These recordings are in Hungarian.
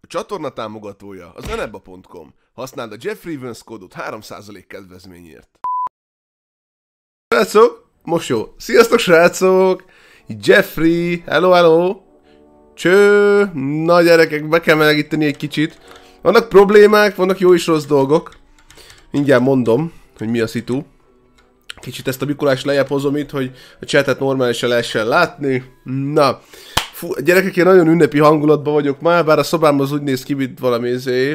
A csatorna támogatója az eneba.com. Használd a Jeffrey Evans kódot 3% kedvezményért. Srácok, most jó. Sziasztok srácok! Jeffrey, hello! Cső! Na gyerekek, be kell melegíteni egy kicsit. Vannak problémák, vannak jó és rossz dolgok. Mindjárt mondom, hogy mi a szitu. Kicsit ezt a Mikulást lejjebb hozom itt, hogy a chatet normálisan lehessen látni. Na, fú, gyerekek, én nagyon ünnepi hangulatban vagyok már, bár a szobám az úgy néz ki, mint valami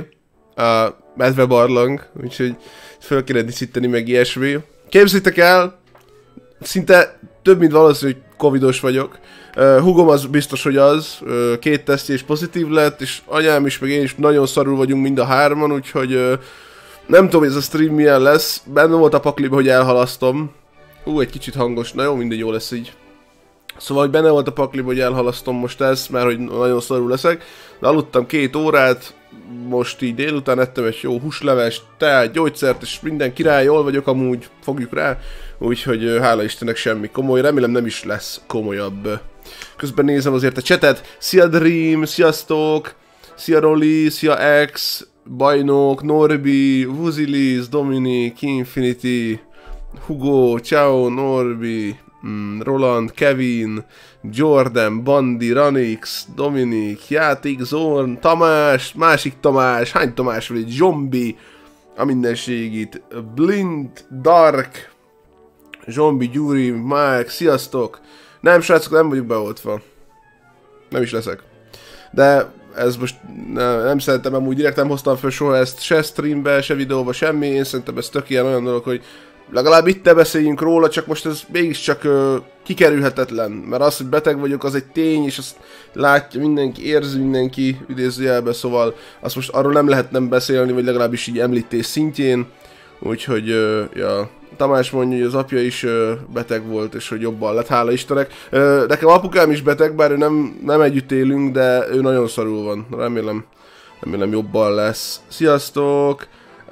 a medvebarlang, úgyhogy föl kéne díszíteni meg ilyesmi. Képzeljétek el, szinte több mint valószínű, hogy covidos vagyok. Hugom az biztos, hogy az, 2 tesztje is pozitív lett, és anyám is, meg én is nagyon szarul vagyunk mind a hárman, úgyhogy nem tudom, hogy ez a stream milyen lesz. Benne volt a pakliba, hogy elhalasztom. Egy kicsit hangos, na jó, mindegy, jó lesz így. Szóval, hogy benne volt a pakliba, hogy elhalasztom most ezt, mert hogy nagyon szarul leszek. De aludtam 2 órát, most így délután ettem egy jó húslevest, teát, gyógyszert, és minden király, jól vagyok amúgy, fogjuk rá. Úgyhogy hála Istennek semmi komoly, remélem nem is lesz komolyabb. Közben nézem azért a chatet. Szia Dream, sziasztok! Szia Roli, szia X, Bajnok, Norbi, Vuzilis, Dominik, Infinity, Hugo, ciao, Norbi, Roland, Kevin, Jordan, Bandi, Ranix, Dominik, Játék, Zorn, Tamás, másik Tamás, hány Tamás vagy, Zombi, a mindenségit, Blind, Dark, Zombi, Gyuri, Mike, sziasztok! Nem, srácok, nem vagyok beoltva. Nem is leszek. De ez most nem szeretem, amúgy direkt nem hoztam fel soha ezt se streambe, se videóba, semmi. Én szerintem ez tök ilyen olyan dolog, hogy legalább itt te beszéljünk róla, csak most ez mégiscsak kikerülhetetlen. Mert az, hogy beteg vagyok, az egy tény, és azt látja mindenki, érzi mindenki, idézőjelben, szóval azt most arról nem lehet nem beszélni, vagy legalábbis így említés szintjén. Úgyhogy, ja, Tamás mondja, hogy az apja is beteg volt, és hogy jobban lett, hála Istennek. Nekem apukám is beteg, bár ő nem együtt élünk, de ő nagyon szarul van. Remélem jobban lesz. Sziasztok!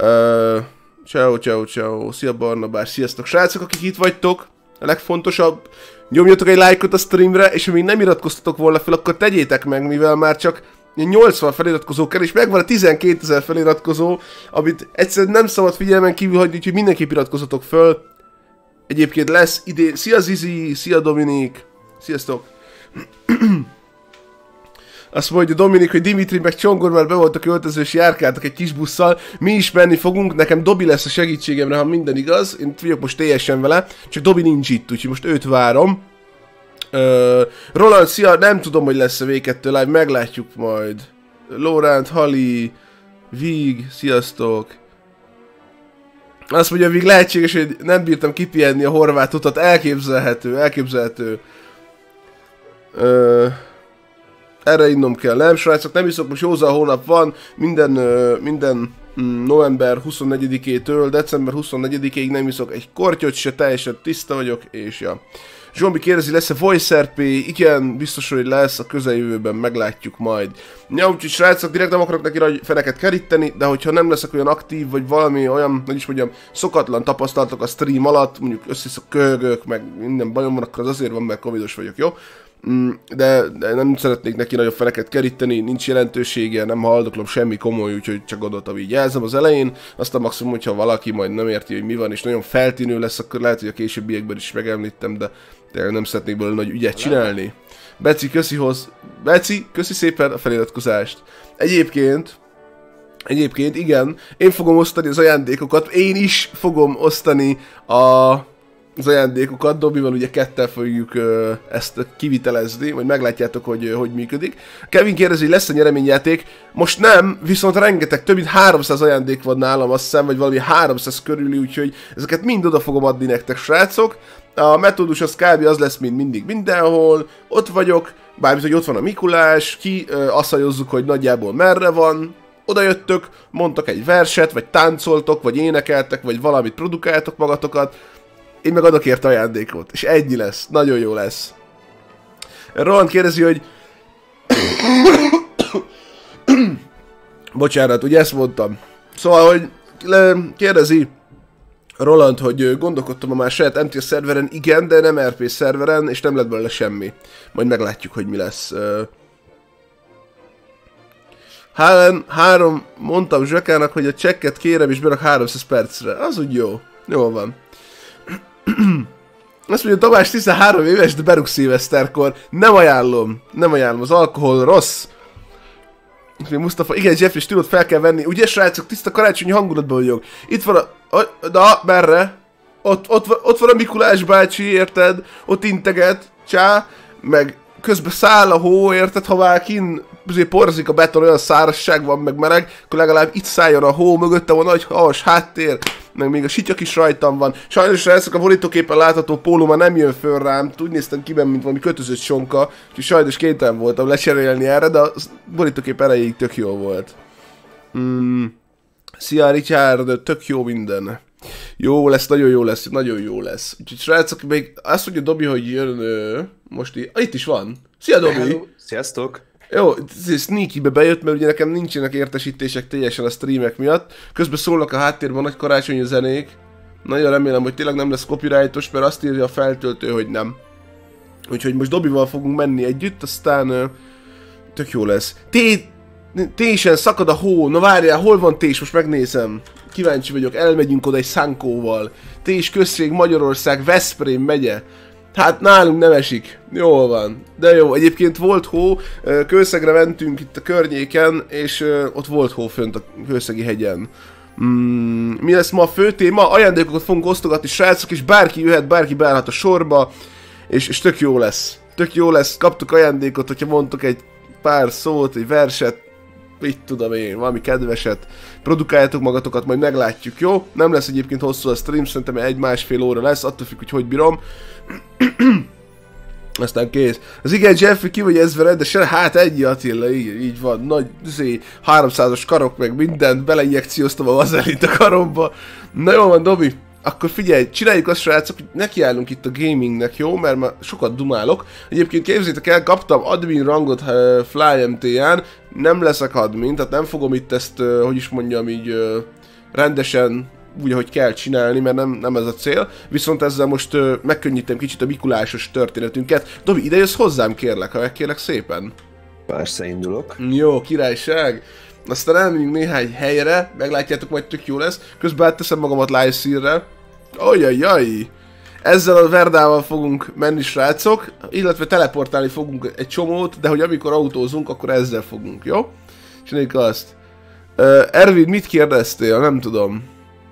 Ciao. Szia Barnabás, sziasztok. Srácok, akik itt vagytok, a legfontosabb, nyomjatok egy lájkot a streamre, és ha még nem iratkoztatok volna fel, akkor tegyétek meg, mivel már csak 80 feliratkozó kell, és megvan a 12 000 feliratkozó, amit egyszerűen nem szabad figyelmen kívül hagyni, úgyhogy mindenképp iratkozzatok föl. Egyébként lesz idén. Szia Zizi, szia Dominik, sziasztok! Azt mondja Dominik, hogy Dimitri meg Csongor már be voltak öltözős, járkáltak egy kis busszal. Mi is menni fogunk, nekem Dobi lesz a segítségemre, ha minden igaz. Én vagyok most teljesen vele, csak Dobi nincs itt, úgyhogy most őt várom. Roland, szia, nem tudom, hogy lesz a V2 live, meglátjuk majd. Laurent, Hali, Vig, sziasztok. Azt mondja, Vig, lehetséges, hogy nem bírtam kipihenni a horvát utat, elképzelhető. Erre innom kell, nem srácok, nem iszok, most józan hónap van, minden november 24-től december 24-ig nem iszok egy kortyot se, teljesen tiszta vagyok, és ja. Zsombi kérdezi, lesz-e Voice RP? Igen, biztos, hogy lesz, a közeljövőben meglátjuk majd. Ja, úgyhogy srácok, direkt nem akarok neki nagy feneket keríteni, de hogyha nem leszek olyan aktív, vagy valami olyan, hogy is mondjam, szokatlan tapasztalatok a stream alatt, mondjuk összeszok köhögök, meg minden bajom van, akkor az azért van, mert covidos vagyok, jó? De nem szeretnék neki nagyobb feneket keríteni, nincs jelentősége, nem haldoklom semmi komoly, úgyhogy csak gondoltam így jelzem az elején, aztán maximum, hogyha valaki majd nem érti, hogy mi van, és nagyon feltűnő lesz, akkor lehet, hogy a későbbiekben is megemlítem, de nem szeretnék belőle nagy ügyet csinálni. Beci, köszi szépen a feliratkozást. Egyébként igen, én fogom osztani az ajándékokat, én is fogom osztani az ajándékokat, Dobival ugye kettel fogjuk ezt kivitelezni, majd meglátjátok, hogy működik. Kevin kérdezi, hogy lesz a nyereményjáték. Most nem, viszont rengeteg, több mint 300 ajándék van nálam, azt hiszem, vagy valami 300 körüli, úgyhogy ezeket mind oda fogom adni nektek, srácok. A metódus az kb. Az lesz, mint mindig mindenhol, ott vagyok, bármint, hogy ott van a Mikulás, asszajozzuk, hogy nagyjából merre van, oda jöttök, mondtak egy verset, vagy táncoltok, vagy énekeltek, vagy valamit produkáltok magatokat, én meg adok érte ajándékot, és ennyi lesz, nagyon jó lesz. Roland kérdezi, hogy... Bocsánat, ugye ezt mondtam. Szóval, hogy kérdezi Roland, hogy gondolkodtam a már saját MTS szerveren, igen, de nem RP szerveren, és nem lett belőle semmi. Majd meglátjuk, hogy mi lesz. mondtam Zsakának, hogy a csekket kérem és berak 300 percre. Az úgy jó. Jól van. Azt mondja, Tamás 13 éves, de berúg szilveszterkor. Nem ajánlom. Nem ajánlom. Az alkohol rossz. Mustafa, igen, Jeffrey, stílot fel kell venni. Ugye, srácok, tiszta karácsonyi hangulatban vagyok. Itt van merre? Ott van a Mikulás bácsi, érted? Ott integet, csá, meg közben száll a hó, érted? Ha már kint porzik a beton, olyan szárazság van, meg meleg, akkor legalább itt szálljon a hó, mögötte van nagy havas háttér, meg még a sityak is rajtam van. Sajnos ezek a borítóképpen látható póló már nem jön föl rám, úgy néztem ki benne, mint valami kötözött sonka, úgyhogy sajnos kénytelen voltam lecserélni erre, de a borítókép erejéig tök jó volt. Szia Richard, tök jó minden. Jó lesz, nagyon jó lesz, nagyon jó lesz. Úgyhogy srácok, még azt mondja Dobi, hogy jön most itt is van. Szia Dobi! Hello. Sziasztok! Jó, sneaky-be bejött, mert ugye nekem nincsenek értesítések teljesen a streamek miatt. Közben szólnak a háttérben nagy karácsonyi zenék. Nagyon remélem, hogy tényleg nem lesz copyrightos, mert azt írja a feltöltő, hogy nem. Úgyhogy most Dobival fogunk menni együtt, aztán tök jó lesz. Tésen szakad a hó, na várjál, hol van Tés? Most megnézem. Kíváncsi vagyok, elmegyünk oda egy szánkóval. Tés község, Magyarország, Veszprém megye. Hát nálunk nem esik. Jól van. De jó, egyébként volt hó, Kőszegre mentünk itt a környéken, és ott volt hó fönt a Kőszegi hegyen. Mi lesz ma a fő téma? Ajándékokat fogunk osztogatni, srácok, és bárki jöhet, bárki beállhat a sorba, és tök jó lesz. Tök jó lesz, kaptuk ajándékot, hogyha mondtok egy pár szót, egy verset, mit tudom én, valami kedveset, produkáljátok magatokat, majd meglátjuk, jó? Nem lesz egyébként hosszú a stream, szerintem 1-1,5 óra lesz, attól függ, hogy bírom. Aztán kész. Az igen, Jeffrey, ki vagy ezvered, de se, hát egy Attila, így van, nagy, 300-as karok, meg mindent, beleinjekcióztam a vazelint a karomba. Na jó van, Dobi, akkor figyelj, csináljuk azt, srácok, hogy nekiállunk itt a gamingnek, jó? Mert már sokat dumálok. Egyébként képzeljétek el, kaptam admin rangot FlyMT-en, nem leszek admin, tehát nem fogom itt ezt, hogy is mondjam, így rendesen úgy, ahogy kell csinálni, mert nem ez a cél. Viszont ezzel most megkönnyítem kicsit a mikulásos történetünket. Dobi, ide jössz hozzám, kérlek, ha megkérlek szépen. Persze, indulok. Jó, királyság. Aztán elmegyünk néhány helyre, meglátjátok, majd tök jó lesz. Közben átteszem magamat livestreamre. Ajajaj! Ezzel a Verdával fogunk menni, srácok, illetve teleportálni fogunk egy csomót, de hogy amikor autózunk, akkor ezzel fogunk, jó? Csináljuk azt. Ervin, mit kérdeztél? Nem tudom.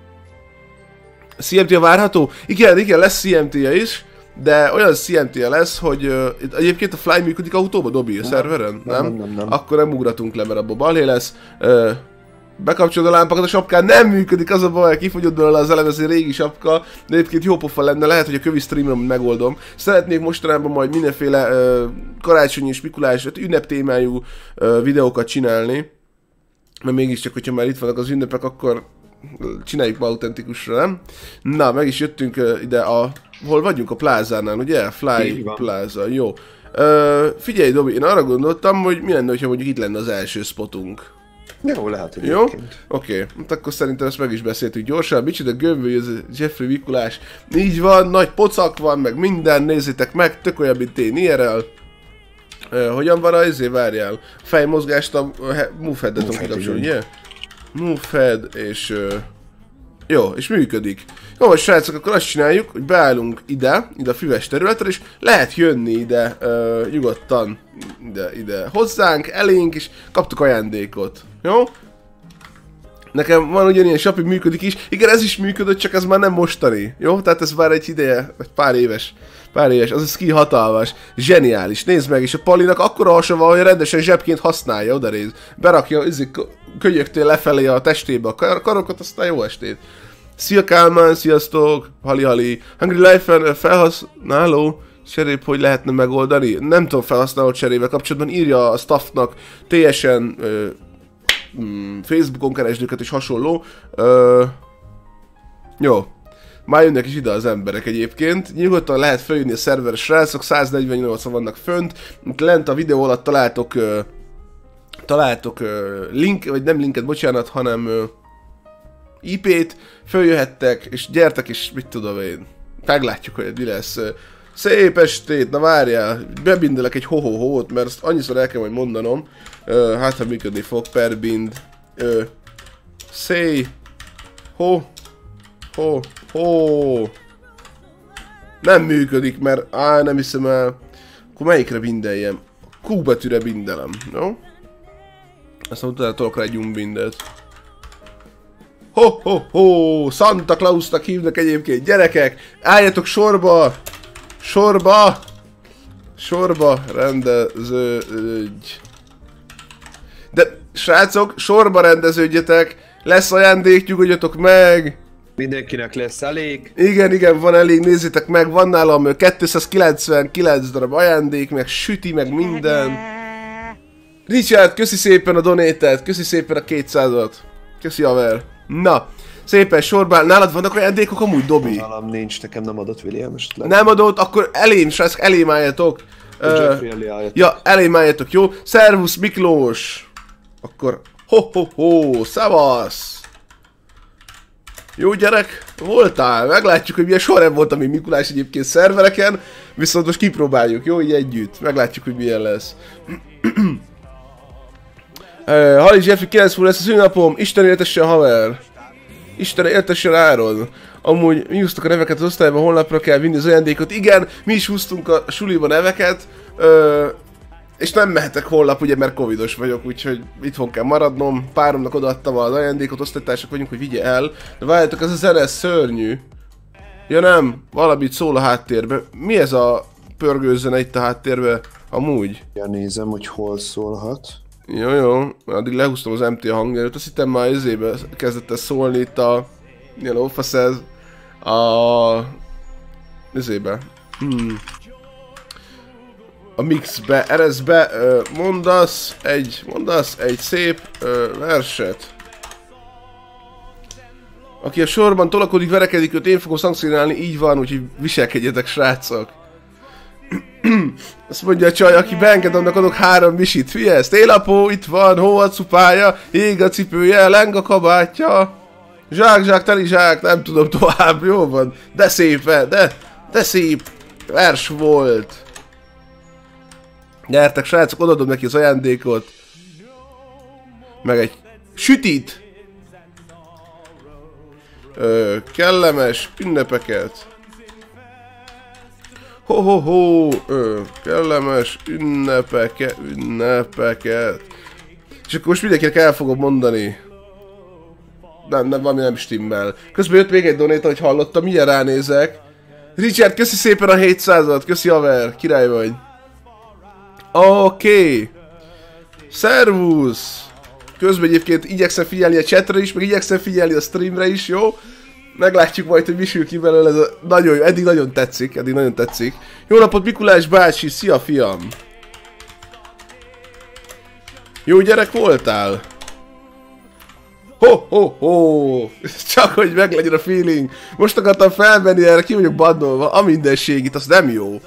CMT-a várható? Igen, lesz CMT-ja is, de olyan CMT-ja lesz, hogy egyébként a Fly működik autóba, Dobi, a szerveren? Nem? Akkor nem ugratunk le, mert abban balhé lesz. Bekapcsolod a lámpakat, a sapkán nem működik, az a baj, kifogyott belőle az eleve, ez egy régi sapka, de egyébként jó pofa lenne, lehet, hogy a kövi streamon megoldom. Szeretnék mostanában majd mindenféle karácsonyi és Mikulás ünneptémájú videókat csinálni, mert mégiscsak, hogyha már itt vannak az ünnepek, akkor csináljuk ma autentikusra, nem? Na, meg is jöttünk ide hol vagyunk? A plázánál, ugye? Fly Plaza, jó. Figyelj, Dobi, én arra gondoltam, hogy mi lenne, ha mondjuk itt lenne az első spotunk. Jó, lehet, hogy jó? Oké. Hát akkor szerintem ezt meg is beszéltük gyorsan. Micsoda gömböly, ez Jeffrey Mikulás. Így van, nagy pocak van, meg minden, nézzétek meg, tök olyan, mint én IRL. Hogyan van várjál? Fejmozgást a Movehead-et tudom kikapcsolni, ugye? Movehead, és... jó, és működik. Jó, most srácok, akkor azt csináljuk, hogy beállunk ide a füves területre, és lehet jönni ide nyugodtan ide hozzánk, elénk, és kaptuk ajándékot. Jó? Nekem van ugyanilyen shopig működik is. Igen, ez is működött, csak ez már nem mostani. Jó? Tehát ez már egy ideje, vagy pár éves. Az a ski hatalmas. Zseniális. Nézd meg, és a Palinak akkora hasa van, hogy rendesen zsebként használja, odaréz. Berakja könyöktől lefelé a testébe a karokat, aztán jó estét. Szia Kálmán, sziasztok! Hali. Hungry Life-en felhasználó cserép, hogy lehetne megoldani? Nem tudom felhasználó cserével kapcsolatban, írja a staffnak teljesen Facebookon keresdőket és hasonló. Jó. Már jönnek is ide az emberek egyébként. Nyugodtan lehet feljönni a szerverre, srácok, 148 vannak fönt. Itt lent a videó alatt találtok link, vagy nem linket, bocsánat, hanem IP-t, följöhettek, és gyertek, és mit tudom én. Meglátjuk, hogy mi lesz. Szép estét, na várjál, bebindelek egy ho-ho-hót, mert azt annyiszor el kell majd mondanom. Hát, ha működni fog, per bind. Say. Ho. Nem működik, mert nem hiszem el. Akkor melyikre bindeljem? Q betűre bindelem, jó? Aztán utána tolok rá egy umbindet. Ho! Santa Clausnak hívnak egyébként, gyerekek! Álljatok sorba! Sorba rendeződj. De srácok, sorba rendeződjetek! Lesz ajándék, nyugodjatok meg! Mindenkinek lesz elég. Igen, van elég, nézzétek meg, van nálam 299 darab ajándék, meg süti, meg minden. Richard, köszi szépen a donétet, köszi szépen a 200-at. Köszi haver. Na, szépen sorban, nálad vannak ajándékok amúgy, Dobi? Nálam nincs, nekem nem adott William esetleg. Nem adott, akkor elém, srácok, elém álljatok. Ja, elém álljatok, jó? Szervusz Miklós. Akkor ho, szavasz. Jó gyerek, voltál, meglátjuk, hogy milyen sorrend volt a mi Mikulás egyébként szervereken, viszont most kipróbáljuk, jó, így együtt, meglátjuk, hogy milyen lesz. Halli Jeffrey 9 lesz a szülinapom, Isten éltessen haver. Isten éltessen Áron. Amúgy mi húztuk a neveket az osztályban, holnapra kell vinni az ajándékot. Igen, mi is húztunk a suliba neveket. És nem mehetek holnap, ugye, mert covidos vagyok, úgyhogy itthon kell maradnom. Páromnak odaadtam az ajándékot, osztálytársak vagyunk, hogy vigye el. De várjátok, ez a zene szörnyű. Ja nem, valamit szól a háttérbe. Mi ez a pörgőzene itt a háttérbe? Amúgy. Ja, nézem, hogy hol szólhat. Jó, addig lehúztam az MT hangjelöt, azt hittem már izébe kezdett el szólni itt a... Ilyen lófaszez... Izébe... A mixbe, ereszbe, mondasz egy szép verset. Aki a sorban tolakodik, verekedik, őt én fogom szankcionálni, így van, úgyhogy viselkedjetek, srácok. Azt mondja a csaj, aki beenged, annak adok 3 misit. Figyelsz, télapó, itt van, hó a cupája, ég a cipője, leng a kabátja. Zsák, teli zsák, nem tudom tovább, jó van. De szép, de szép vers volt. Gyertek, srácok, odaadom neki az ajándékot. Meg egy sütit. Kellemes ünnepeket. Kellemes ünnepeket. És akkor most mindenkinek el fogom mondani. Nem, valami nem stimmel. Közben jött még egy donate, hogy hallottam, mindjárt ránézek. Richard, köszi szépen a 700-at, köszi haver, király vagy. Oké. Szervusz. Közben egyébként igyekszem figyelni a chatre is, meg igyekszem figyelni a streamre is, jó? Meglátjuk majd, hogy mi sül ki belőle, ez a nagyon jó, eddig nagyon tetszik, Jó napot Mikulás bácsi, szia fiam! Jó gyerek voltál? Ho! Csak hogy meglegyen a feeling. Most akartam felmenni erre, ki vagyok bannolva, a mindenségit, az nem jó.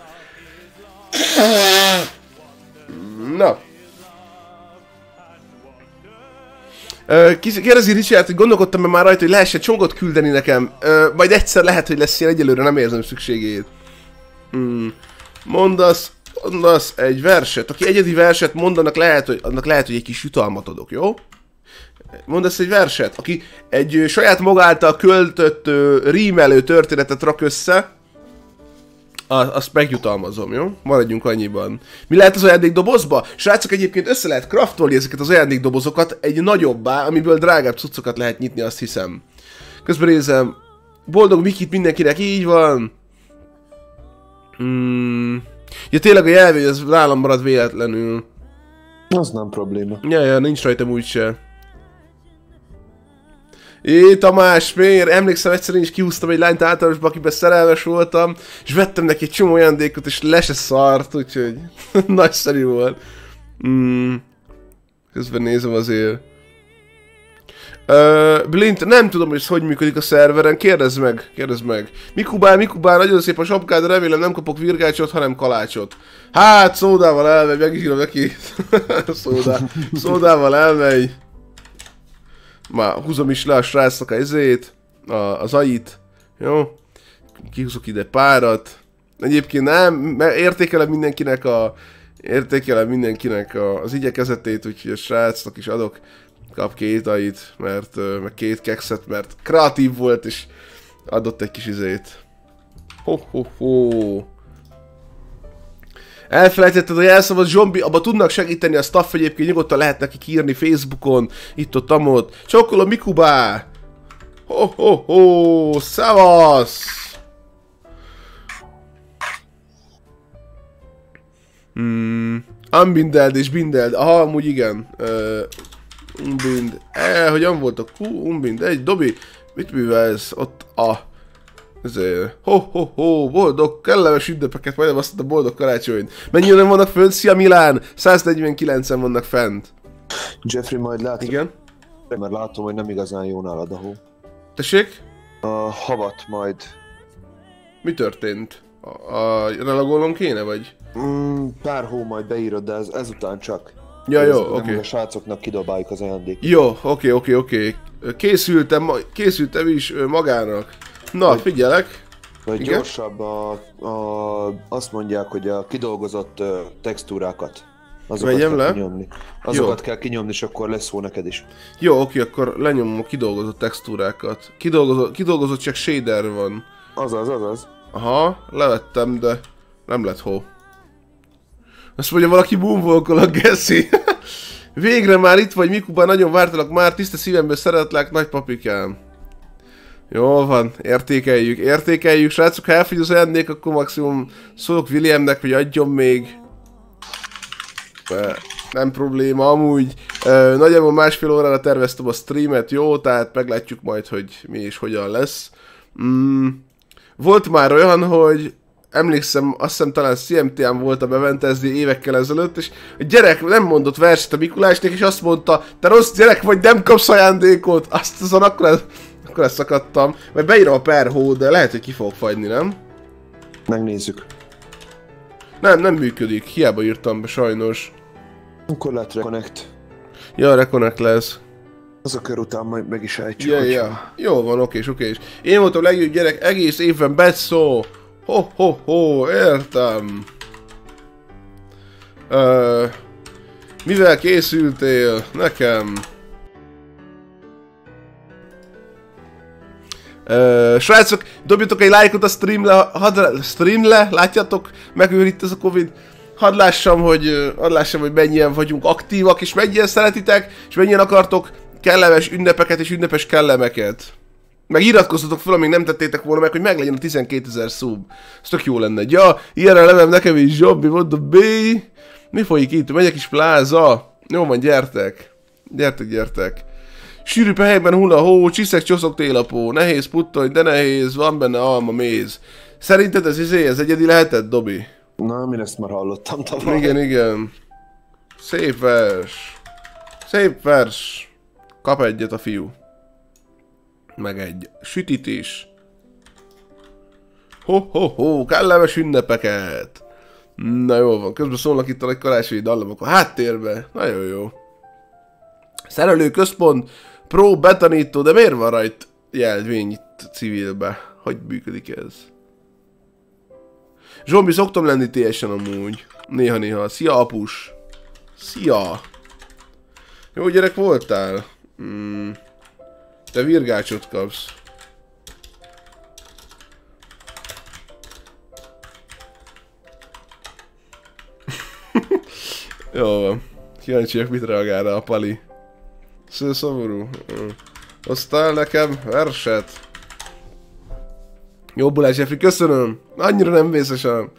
Na. Kérdezi Richard, hogy gondolkodtam már rajta, hogy lehessen csongot küldeni nekem. Majd egyszer lehet, hogy lesz ilyen, egyelőre nem érzem szükségét. Mondasz egy verset. Aki egyedi verset mond, annak lehet, hogy egy kis jutalmat adok, jó? Mondasz egy verset. Aki egy saját maga által költött rímelő történetet rak össze, azt megjutalmazom, jó? Maradjunk annyiban. Mi lehet az ajándékdobozba? Srácok, egyébként össze lehet craftolni ezeket az ajándékdobozokat egy nagyobbá, amiből drágább cuccokat lehet nyitni, azt hiszem. Közben nézem. Boldog Mikit mindenkinek, így van. Ja, tényleg a jelvény, ez nálam marad véletlenül. Az nem probléma. Ja, nincs rajtam úgyse. Tamás, miért? Emlékszem, egyszer én is kihúztam egy lányt általosba, akiben szerelmes voltam, és vettem neki egy csomó ajándékot, és le se szart, úgyhogy nagyszerű volt. Közben nézem azért. Blint, nem tudom, hogy ez hogy működik a szerveren, kérdezd meg. Mikubán, nagyon szép a sapkád, remélem nem kapok virgácsot, hanem kalácsot. Hát, szódával elmegy, megírom neki. Szódával elmegy. Már húzom is le a srácnak az ait, jó? Kihúzok ide párat, Egyébként nem, mert értékelem mindenkinek az igyekezetét, úgyhogy a srácnak is adok, kap 2 ait, mert meg 2 kekszet, mert kreatív volt, és adott egy kis izét. Ho. Elfelejtetted, hogy elszabad zombi, abba tudnak segíteni a staff, egyébként nyugodtan lehet nekik írni Facebookon, itt-ott, amott. Csókolom, Mikubá! Ho, szevasz! Unbindeld és bindeld, aha, amúgy igen. Unbind, hogyan voltak? Unbind, egy, Dobi, mit művelsz? Ott ezért, ho, boldog, kellemes ünnepeket, majdnem azt mondta, boldog karácsonyt. Mennyire vannak fönt? Szia Milán! 149-en vannak fent. Jeffrey, majd látom. Igen? Mert látom, hogy nem igazán jó nálad a hó. Tessék? A havat majd. Mi történt? Relagolnom kéne, vagy? Pár hó majd beírod, de ezután csak. Ja, jó, oké. A srácoknak kidobáljuk az ajándékot. Jó, oké. Készültem is magának. Na, figyelek. Vagy gyorsabb, azt mondják, hogy a kidolgozott textúrákat. Azokat vegyem kell le. kinyomni. Azokat kell kinyomni, és akkor lesz szó neked is. Jó, oké, akkor lenyomom a kidolgozott textúrákat. Kidolgozott csak shader van. Azaz. Aha, levettem, de nem lett hó. Azt mondja, valaki boomwalkol a Geszi. Végre már itt vagy, Mikuba, nagyon vártalak már, tiszta szívemből szeretlek, nagypapikám. Jól van, értékeljük, srácok, ha elfogy az ajándék, akkor maximum szólok Williamnek, hogy adjon még. Nem probléma, amúgy nagyjából 1,5 órára terveztem a streamet, jó, tehát meglátjuk majd, hogy mi és hogyan lesz. Volt már olyan, hogy emlékszem, azt hiszem talán CMT-en voltam eventezni évekkel ezelőtt, és a gyerek nem mondott verset a Mikulásnak, és azt mondta, te rossz gyerek vagy, nem kapsz ajándékot, azon akkor szakadtam, vagy beírom a per hó, de lehet, hogy ki fogok fagyni, nem? Megnézzük. Nem működik, hiába írtam be sajnos. Akkor lehet reconnect. Ja, reconnect lesz. Az a kör után majd meg is ejtjük. Ja. Jó van, okés. Én voltam a legjobb gyerek egész évben, Betszó. Ho, értem. Mivel készültél? Nekem. Srácok, dobjatok egy lájkot a streamle, látjátok? Megőr itt ez a Covid. Hadd lássam, hogy mennyien vagyunk aktívak, és mennyien szeretitek, és mennyien akartok kellemes ünnepeket és ünnepes kellemeket. Meg iratkozzatok fel, amíg nem tettétek volna meg, hogy meglegyen a 12 000 szub. Ez tök jó lenne. Ja, ilyenre levem nekem is Zsombi, mondta B. Mi folyik itt? Megyek is pláza. Jó van, gyertek. Gyertek. Sűrű helyben hull a hó, csiszek, csoszok, télapó. Nehéz puttony, de nehéz, van benne alma, méz. Szerinted ez egyedi lehetett, Dobi? Na, én ezt már hallottam tavaly. Igen. Szép vers. Kap egyet a fiú. Meg egy sütit is. Ho, kellemes ünnepeket. Na jól van, közben szólnak itt a nagy karácsonyi dallamok a háttérbe. Nagyon jó. Szerelőközpont, pro betanító, de miért van rajt jelvény itt civilbe? Hogy működik ez? Zsombi, szoktam lenni teljesen amúgy. Néha. Szia, apus. Szia. Jó gyerek voltál? Te virgácsot kapsz. Jó van. Kíváncsiak, mit reagál rá a Pali. Szomorú. Hoztál nekem verset? Jobbulás, Jeffrey, köszönöm. Annyira nem vészesen.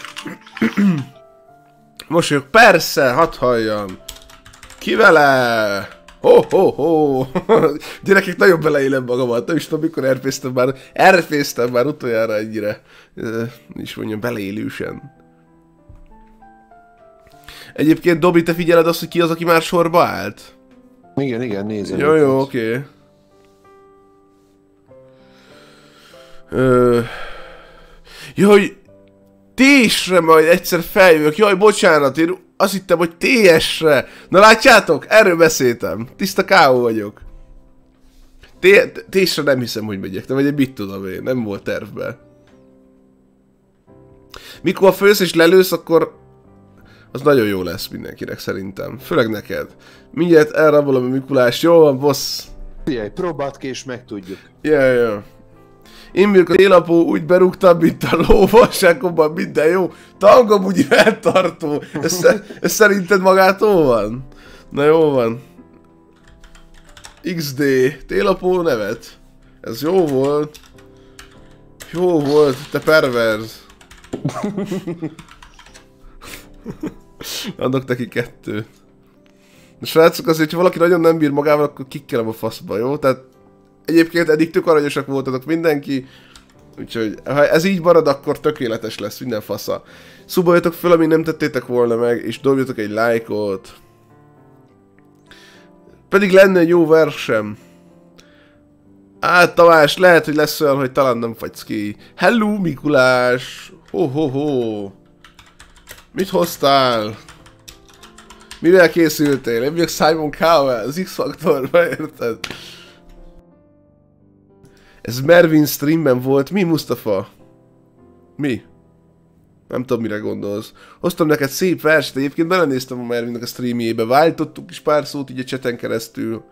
Mosolyog, persze, hadd halljam. Ki vele? Ho. Gyerekek, nagyon beleélem magamat. Nem is tudom, mikor erfésztem már utoljára ennyire. És mondjam, beleélősen. Egyébként, Dobi, te figyeled azt, hogy ki az, aki már sorba állt? Igen, nézem. Jó, oké. Jaj, TS-re majd egyszer feljövök. Jaj, bocsánat, én azt hittem, hogy TS-re. Na látjátok? Erről beszéltem. Tiszta K.O. vagyok. TS-re nem hiszem, hogy megyek. Nem, vagy mit tudom én. Nem volt tervben. Mikor fősz és lelősz, akkor az nagyon jó lesz mindenkinek szerintem. Főleg neked. Mindjárt elrabolom a Mikulást. Jó van, boss. Figyelj, próbáld ki és megtudjuk. Ja. Én mikor a télapó úgy berúgtam, mint a lóvalságomban, minden jó. Tangom úgy eltartó. Ez szerinted magától van? Na jó van. XD. Télapó nevet. Ez jó volt. Jó volt, te perverz. Adok neki 2. De srácok, azért, ha valaki nagyon nem bír magával, akkor kikkelem a faszba, jó? Tehát egyébként eddig tök aranyosak voltatok mindenki. Úgyhogy ha ez így marad, akkor tökéletes lesz minden fasza. Szuboljatok fel, amíg nem tettétek volna meg, és dobjatok egy lájkot. Pedig lenne egy jó versem. Tamás, lehet, hogy lesz olyan, hogy talán nem fagysz ki. Hello, Mikulás! Ho. Mit hoztál? Mivel készültél? Én vagyok Simon Cowell, az X-Faktorban, érted? Ez Mervin streamben volt. Mi, Mustafa? Mi? Nem tudom, mire gondolsz. Hoztam neked szép verset, egyébként belenéztem a Mervinnek a streamjébe. Váltottuk is pár szót így a chaten keresztül.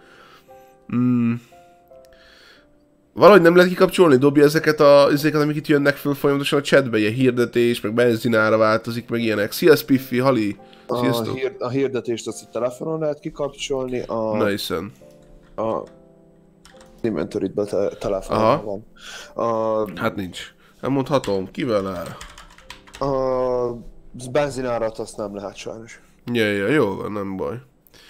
Valahogy nem lehet kikapcsolni, dobja ezeket amik itt jönnek föl folyamatosan a chatbe, ilyen hirdetés, meg benzinára változik, meg ilyenek. Szia, Spiffy, Hali! Sziasztok! A hirdetést azt a telefonon lehet kikapcsolni, Nice-en. A inventory-ben telefonon van. Hát nincs. Nem mondhatom, kivel áll? A benzinárat azt nem lehet sajnos. Ja, jó van, nem baj.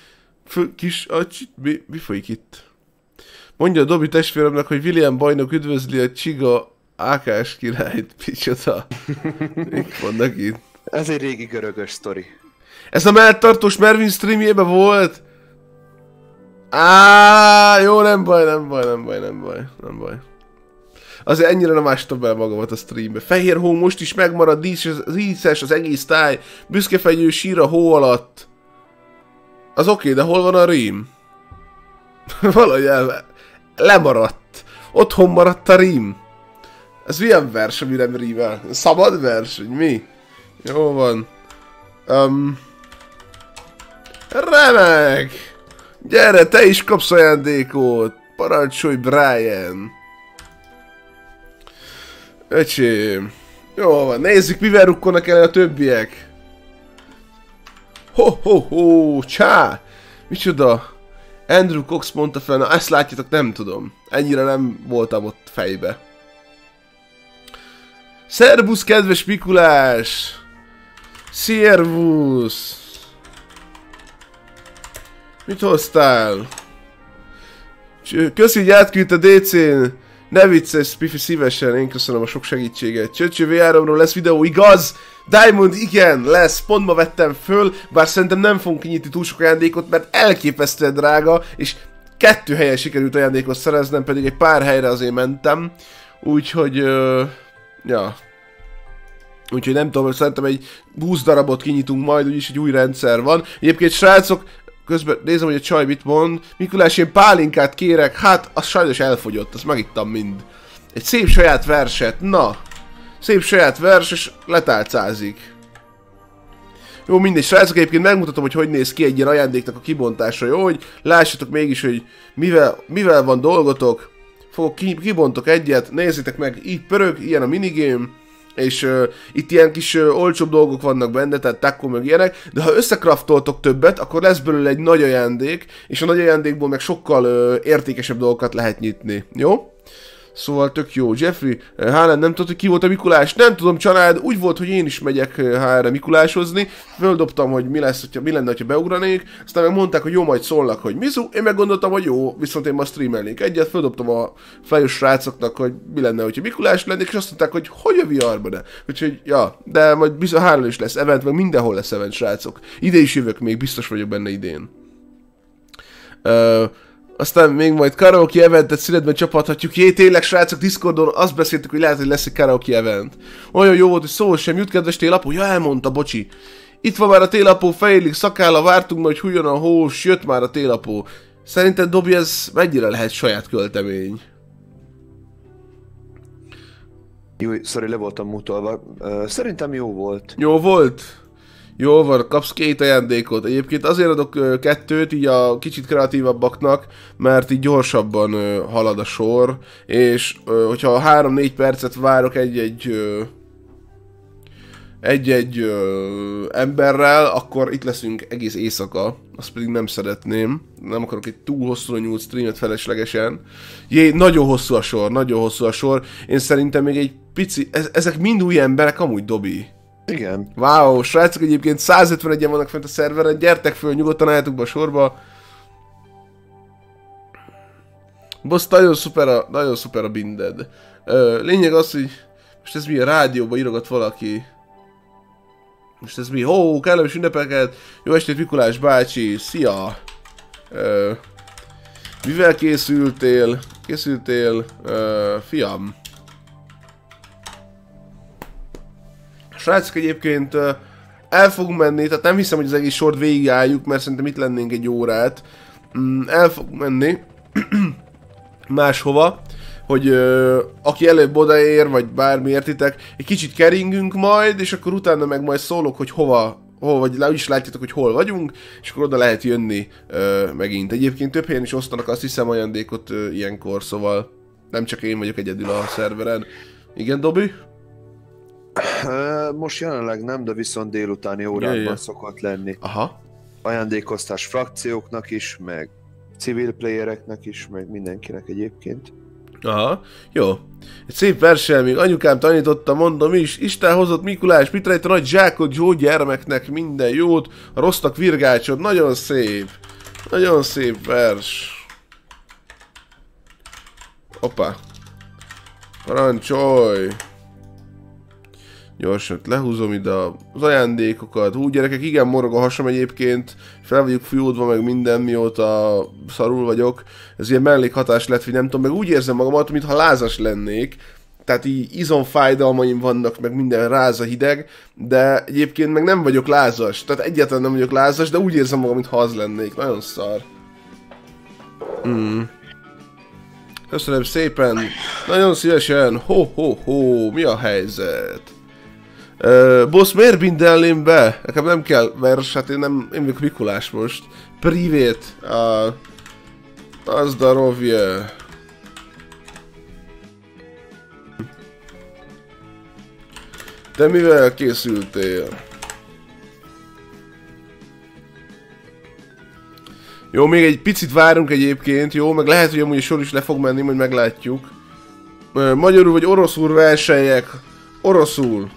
Mi folyik itt? Mondja a Dobi testvéremnek, hogy William bajnok üdvözli a Csiga Ákás királyt. Picsoda. Mik vannak itt? Ez egy régi görögös sztori. Ez a melltartós Mervin streamjében volt? Jó, nem baj. Azért ennyire nem ástam bele magamat a streambe. Fehér hó most is megmarad, díszes az egész táj. Büszkefegyő sír a hó alatt. Az oké, de hol van a rím? Valahogy lemaradt. Otthon maradt a rím. Ez milyen vers, ami nem rímel? Szabad vers, vagy mi? Jó van. Remek! Gyere, te is kapsz ajándékot! Parancsolj, Brian! Öcsém! Jó van, nézzük, mivel rukkolnak el a többiek! Ho, csá! Micsoda? Andrew Cox mondta fel, na ezt látjátok, nem tudom. Ennyire nem voltam ott fejbe. Szervusz, kedves Mikulás! Szervusz! Mit hoztál? Köszi, hogy átküldte DC-n. Ne vicces, Spiffy, szívesen, én köszönöm a sok segítséget. Csöcső V3-ról lesz videó, igaz? Diamond, igen, lesz, pont ma vettem föl, bár szerintem nem fogunk kinyitni túl sok ajándékot, mert elképesztően drága, és 2 helyen sikerült ajándékot szereznem, pedig egy pár helyre azért mentem. Úgyhogy, ja. Úgyhogy nem tudom, szerintem egy 20 darabot kinyitunk majd, úgyis egy új rendszer van. Egyébként, srácok, közben nézem, hogy a csaj mit mond. Mikulás, én pálinkát kérek, hát az sajnos elfogyott, azt megittam mind. Egy szép saját verset, na. Szép saját vers, és letálcázik. Jó, mindegy, srácok, egyébként megmutatom, hogy néz ki egy ilyen ajándéknak a kibontása, jó? Hogy lássatok mégis, hogy mivel van dolgotok. Kibontok egyet, nézzétek meg, így pörög, ilyen a minigame. És itt ilyen kis olcsóbb dolgok vannak benne, tehát takkó meg ilyenek, de ha összekraftoltok többet, akkor lesz belőle egy nagy ajándék, és a nagy ajándékból meg sokkal értékesebb dolgokat lehet nyitni, jó? Szóval tök jó. Jeffrey, Haaland nem tudod, hogy ki volt a Mikulás? Nem tudom, család, úgy volt, hogy én is megyek HR-re Mikulásozni. Földobtam, hogy mi lenne, ha beugranék. Aztán meg mondták, hogy jó, majd szólnak, hogy mizu. Én meg gondoltam, hogy jó, viszont én ma streamelnék egyet. Földobtam a fejos srácoknak, hogy mi lenne, hogyha Mikulás lennék, és azt mondták, hogy a VR-ba ne. Úgyhogy, ja, de majd biztos HR-on is lesz event, meg mindenhol lesz event, srácok. Ide is jövök még, biztos vagyok benne idén. Aztán még majd karaoke eventet szünetben csapathatjuk. Jé, tényleg, srácok, Discordon azt beszéltük, hogy lehet, hogy lesz egy karaoke event. Olyan jó volt, hogy szó sem jut, kedves télapó. Ja, elmondta, bocsi. Itt van már a télapó, fejlig szakálla, vártunk, hogy hújjon a hós, jött már a télapó. Szerinted, Dobi, ez mennyire lehet saját költemény? Jó, sorry, le voltam mutolva. Szerintem jó volt. Jó volt? Jó van, kapsz 2 ajándékot. Egyébként azért adok 2-t így a kicsit kreatívabbaknak, mert így gyorsabban halad a sor, és hogyha 3-4 percet várok egy-egy emberrel, akkor itt leszünk egész éjszaka. Azt pedig nem szeretném. Nem akarok egy túl hosszúra nyúlt streamet feleslegesen. Jé, nagyon hosszú a sor, nagyon hosszú a sor. Én szerintem még egy pici... Ezek mind új emberek, amúgy Dobi. Igen. Wow, srácok, egyébként 151-en vannak fent a szerveren, gyertek föl, nyugodtan álljatok be a sorba. Boss, nagyon szuper a binded. Lényeg az, hogy most ez mi a rádióba írogat valaki. Most ez mi? Hó, kellemes ünnepeket! Jó estét, Mikulás bácsi! Szia! Mivel készültél? Fiam? Srácok, egyébként el fogunk menni, tehát nem hiszem, hogy az egész sort végigálljuk, mert szerintem itt lennénk egy órát. El fogunk menni máshova, hogy aki előbb odaér, vagy bármi értitek, egy kicsit keringünk majd, és akkor utána meg majd szólok, hogy hova vagy is látjátok, hogy hol vagyunk, és akkor oda lehet jönni megint. Egyébként több helyen is osztanak, azt hiszem, ajándékot ilyenkor, szóval nem csak én vagyok egyedül a szerveren. Igen, Dobi? Most jelenleg nem, de viszont délutáni órákban szokott lenni. Aha. Ajándékoztás frakcióknak is, meg civil playereknek is, meg mindenkinek egyébként. Aha, jó. Egy szép verssel még anyukám tanította, mondom is. Isten hozott Mikulás, mit rejt a nagy zsákot, jó gyermeknek minden jót, a rossznak virgácsod, nagyon szép. Nagyon szép vers. Hoppá. Parancsolj. Gyorsan lehúzom ide az ajándékokat. Hú, gyerekek, igen, morog a hasam egyébként. Fel vagyok fújódva meg minden, mióta szarul vagyok. Ez ilyen mellékhatás lett, hogy nem tudom, meg úgy érzem magamat, mintha lázas lennék. Tehát így izomfájdalmaim vannak, meg minden ráz a hideg, de egyébként meg nem vagyok lázas. Tehát egyáltalán nem vagyok lázas, de úgy érzem magam, mintha az lennék. Nagyon szar. Köszönöm szépen. Nagyon szívesen. Ho, mi a helyzet? Boss, miért bindelném be? Nekem nem kell vers, hát én vagyok Mikulás most. Privét. A zdarovje. Te mivel készültél? Jó, még egy picit várunk egyébként, jó? Meg lehet, hogy amúgy a sor is le fog menni, majd meglátjuk. Magyarul vagy oroszul versenyek. Oroszul.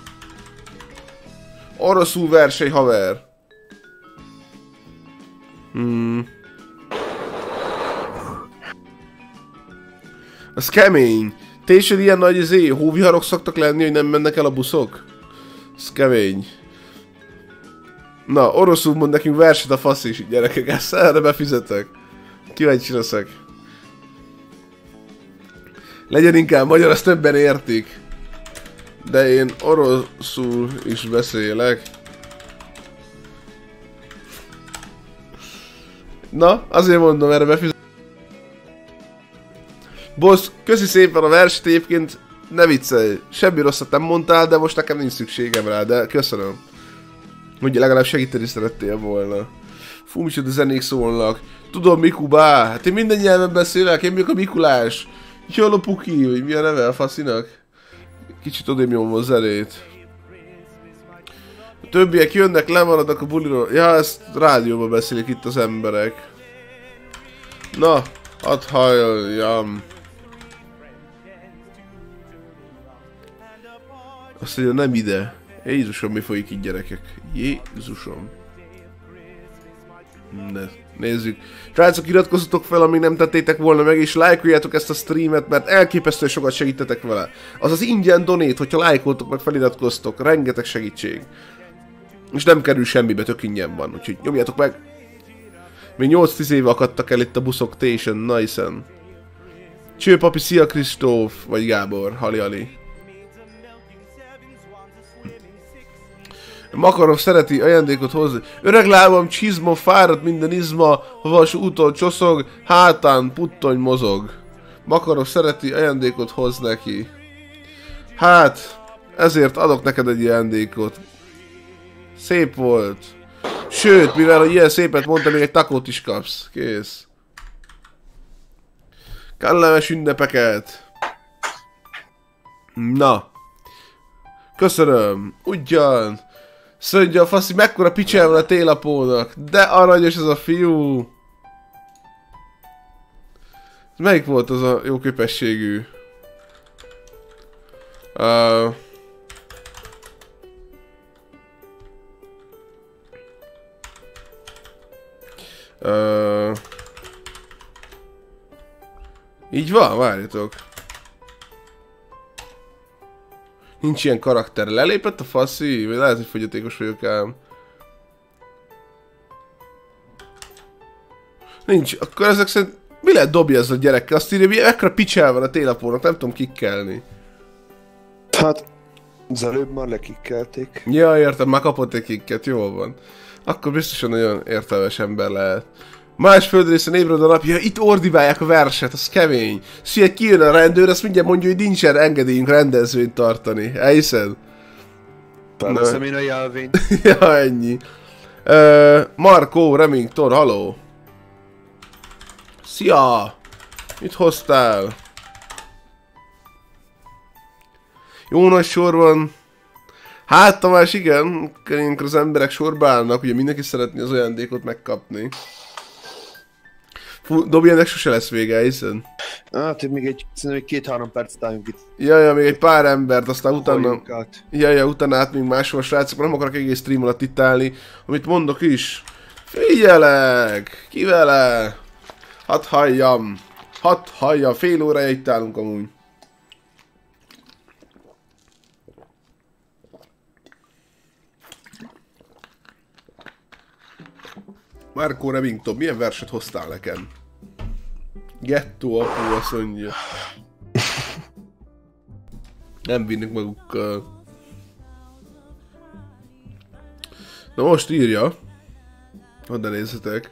Oroszul verseny, haver. Az kemény. Tésed ilyen nagy hóviharok szoktak lenni, hogy nem mennek el a buszok? Ez kemény. Na, oroszul mond nekünk verset a fasz is, gyerekek, ezt erre befizetek. Kíváncsi leszek. Legyen inkább magyar, azt többen értik. De én oroszul is beszélek. Na, azért mondom, erre befizetek. Boss, köszi szépen a verset, egyébként ne viccelj. Semmi rosszat nem mondtál, de most nekem nincs szükségem rá, de köszönöm. Hogy legalább segíteni szerettél volna. Fú, micsoda zenék szólnak. Tudom, Mikubá, hát én minden nyelven beszélek, én vagyok a Mikulás. Jolo Puki, hogy mi a neve a faszinak? Kicsit odébb nyomom a zenét. A többiek jönnek, lemaradnak a buliról. Ja, ezt rádióban beszélik itt az emberek. Na, hadd halljam. Azt mondja, nem ide. Jézusom, mi folyik itt, gyerekek? Jézusom. Nézzük. Srácok, iratkozzatok fel, amíg nem tettétek volna meg, és lájkoljátok ezt a streamet, mert elképesztően sokat segítetek vele. Az az ingyen donate, hogyha lájkoltok, meg feliratkoztok. Rengeteg segítség. És nem kerül semmibe, tök ingyen van, úgyhogy nyomjátok meg. Még 8-10 éve akadtak el itt a buszok Tation, nice-en. Cső, papi, szia Kristóf, vagy Gábor, hali. Makarov szereti ajándékot hozni. Öreg lábam, csizma, fáradt minden izma, havas úton csoszog, hátán puttony mozog. Makarov szereti ajándékot hoz neki. Hát, ezért adok neked egy ajándékot. Szép volt. Sőt, mivel hogy ilyen szépet mondtam, még egy takót is kapsz. Kész. Kellemes ünnepeket. Na. Köszönöm. Ugyan. Szöndje a faszi, mekkora picsel van a télapónak. De aranyos ez a fiú. Melyik volt az a jó képességű? Így van, várjatok. Nincs ilyen karakter. Lelépett a faszi? Vagy lehet, hogy fogyatékos vagyok ám. Nincs. Akkor ezek szerint... Mi lehet dobja ez a gyerekkel? Azt írja, hogy ekkora picsel van a télapónak, nem tudom kikkelni. Hát... az előbb már lekikkelték. Ja, értem, már kapott egy kikket, jól van. Akkor biztosan nagyon értelmes ember lehet. Más földrészen ébred a napja, itt ordibálják a verset, az kemény. Szia, kijön a rendőr, azt mindjárt mondja, hogy nincsen engedélyünk rendezvényt tartani. Elhiszed? Felveszem én a jelvényt. Ja, ennyi. Marco Remington, haló. Szia! Mit hoztál? Jó nagy sor van. Hát Tamás, igen, ilyenkor az emberek sorba állnak, ugye mindenki szeretné az ajándékot megkapni. Dobj, ennek sose lesz vége, hiszen? Hát, még szerintem egy 2-3 percet álljunk itt. Ja, még egy pár embert, aztán utána... Át. Ja, utána át még máshol, srácok, nem akarok egész stream alatt itt állni, amit mondok is. Figyelek! Ki vele? Hadd halljam! Hadd halljam! Fél órája itt állunk amúgy. Marco Remington, milyen verset hoztál nekem? Gettó apu, azt mondja. Nem vinnek magukkal. Na most írja. Oda nézzetek.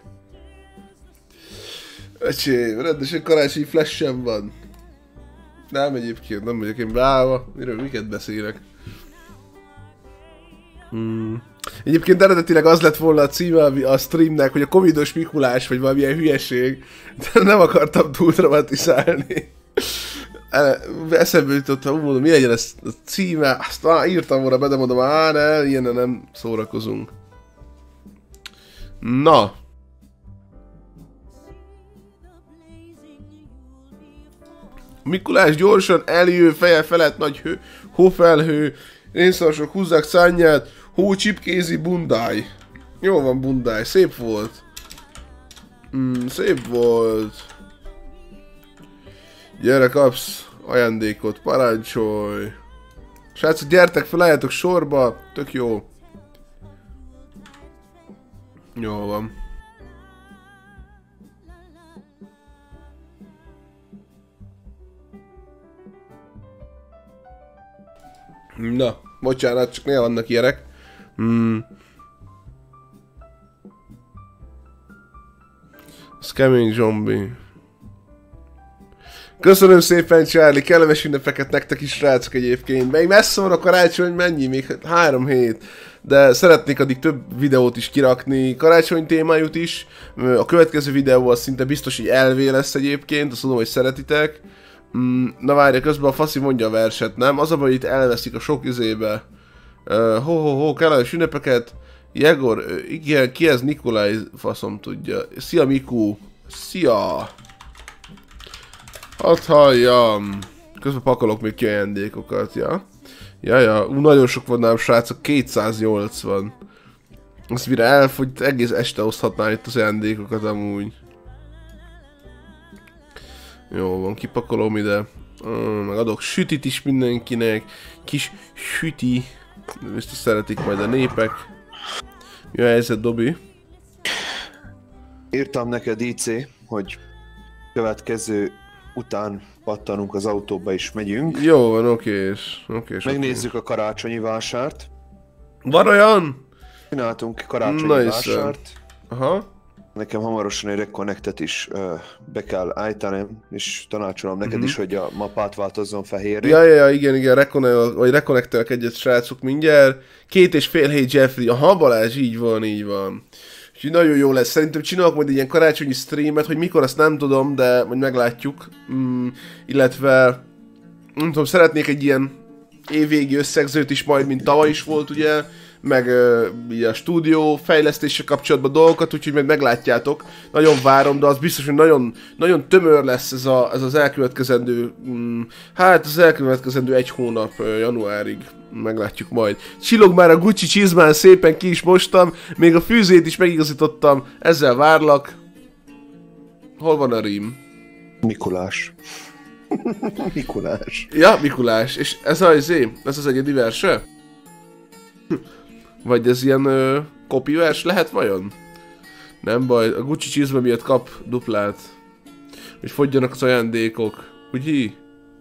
Öcsém, rendesen karácsonyi flash-em van. Nem egyébként, nem vagyok én beállva. Miket beszélek? Egyébként eredetileg az lett volna a címe a streamnek, hogy a covidos Mikulás, vagy valamilyen hülyeség, de nem akartam túl dramatizálni. Eszembe jutott, hogy mondom, mi legyen ez a címe, azt írtam volna be, de mondom, ne, ilyennel nem szórakozunk. Na. Mikulás gyorsan eljő, feje felett nagy hófelhő, rénszarsok húzzák szárnyát, hó csipkézi bundáj. Jó van bundáj, szép volt. Szép volt. Gyere, kapsz ajándékot, parancsolj. Srácok, gyertek fel, álljatok sorba, tök jó. Jó van. Na, bocsánat, csak néha vannak ilyenek. Ez kemény zombi. Köszönöm szépen, Charlie, kellemes ünnepeket nektek is, srácok egyébként. Még messze van a karácsony, mennyi? Még 3 hét. De szeretnék addig több videót is kirakni, karácsony témájút is. A következő videó az szinte biztos, hogy elvé lesz egyébként, azt tudom, hogy szeretitek. Na várja, közben a faszi mondja a verset, nem? Az a baj, hogy itt elveszik a sok izébe. Kellemes ünnepeket. Jegor, igen, ki ez? Nikolaj, faszom tudja. Szia Miku. Szia. Hadd halljam. Közben pakolok még ki ajándékokat, ja. Ja, nagyon sok van nálam, srácok, 280. Azt mire elfogy, egész este oszthatnál itt az ajándékokat amúgy. Jó van, kipakolom ide. Meg adok sütit is mindenkinek. Kis süti. Biztos szeretik majd a népek. Mi a helyzet, Dobi? Írtam neked IC, hogy következő után pattanunk az autóba és megyünk. Jó van, okés. Megnézzük a karácsonyi vásárt. Van olyan? Csináltunk karácsonyi vásárt. Aha. Nekem hamarosan egy reconnectet is be kell állítani, és tanácsolom neked is, hogy a mapát változzon fehérre. Ja, igen, reconnectelek egyet srácok mindjárt. 2,5 hét Jeffrey, aha Balázs, így van. Úgyhogy nagyon jó lesz, szerintem csinálok majd egy ilyen karácsonyi streamet, hogy mikor azt nem tudom, de majd meglátjuk. Illetve, nem tudom, szeretnék egy ilyen évvégi összegzőt is majd, mint tavaly is volt ugye, meg a stúdió fejlesztése kapcsolatban dolgokat, úgyhogy majd meglátjátok. Nagyon várom, de az biztos, hogy nagyon, nagyon tömör lesz ez az elkövetkezendő, az elkövetkezendő 1 hónap januárig. Meglátjuk majd. Csillog már a Gucci csizmán, szépen ki is mostam, még a fűzét is megigazítottam, ezzel várlak. Hol van a rím? Mikulás. Mikulás. Ja, Mikulás. És ez az egyedi verse? Vagy ez ilyen copy vers lehet vajon? Nem baj, a Gucci csizma miatt kap duplát. Hogy fogyjanak az ajándékok. Ugye?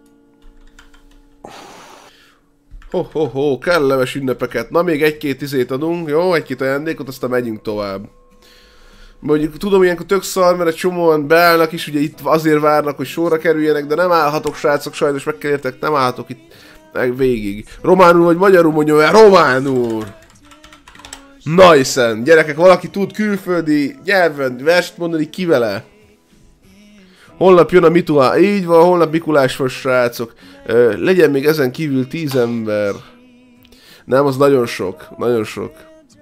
Kellemes ünnepeket. Na még 1-2 izét adunk, jó? 1-2 ajándékot, aztán megyünk tovább. Mondjuk tudom, ilyenkor tök szar, mert egy csomóan beállnak is, ugye itt azért várnak, hogy sorra kerüljenek, de nem állhatok srácok, sajnos meg kell értek, nem állhatok itt végig. Románul vagy magyarul mondjam el, románul! Nice-en! Gyerekek, valaki tud külföldi nyelven verset mondani, ki vele? Holnap jön a Mikulás, így van, holnap Mikulás van srácok. Legyen még ezen kívül 10 ember. Nem, az nagyon sok, nagyon sok.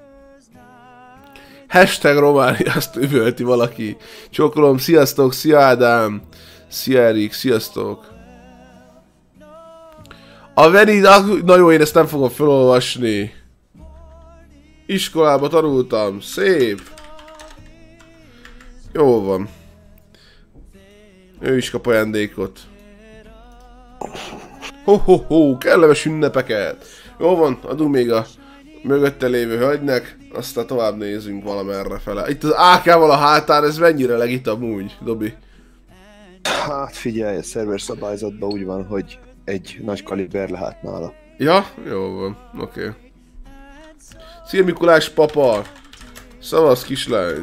Hashtag Románia, azt üvölti valaki. Csókolom, sziasztok, szia Ádám. Szia Erik, sziasztok. A Veni, na jó, én ezt nem fogom felolvasni. Iskolába tanultam, szép. Jó van. Ő is kap ajándékot. Kellemes ünnepeket. Jó van, adunk még a mögötte lévő hölgynek, aztán tovább nézünk valamerre fele. Itt az AK-val a hátán, ez mennyire legit amúgy, Dobi? Hát figyelj, a szerver szabályzatban úgy van, hogy egy nagy kaliber lehet nála. Ja? Jó van, oké. Szia Mikulás papa! Szavasz kislány!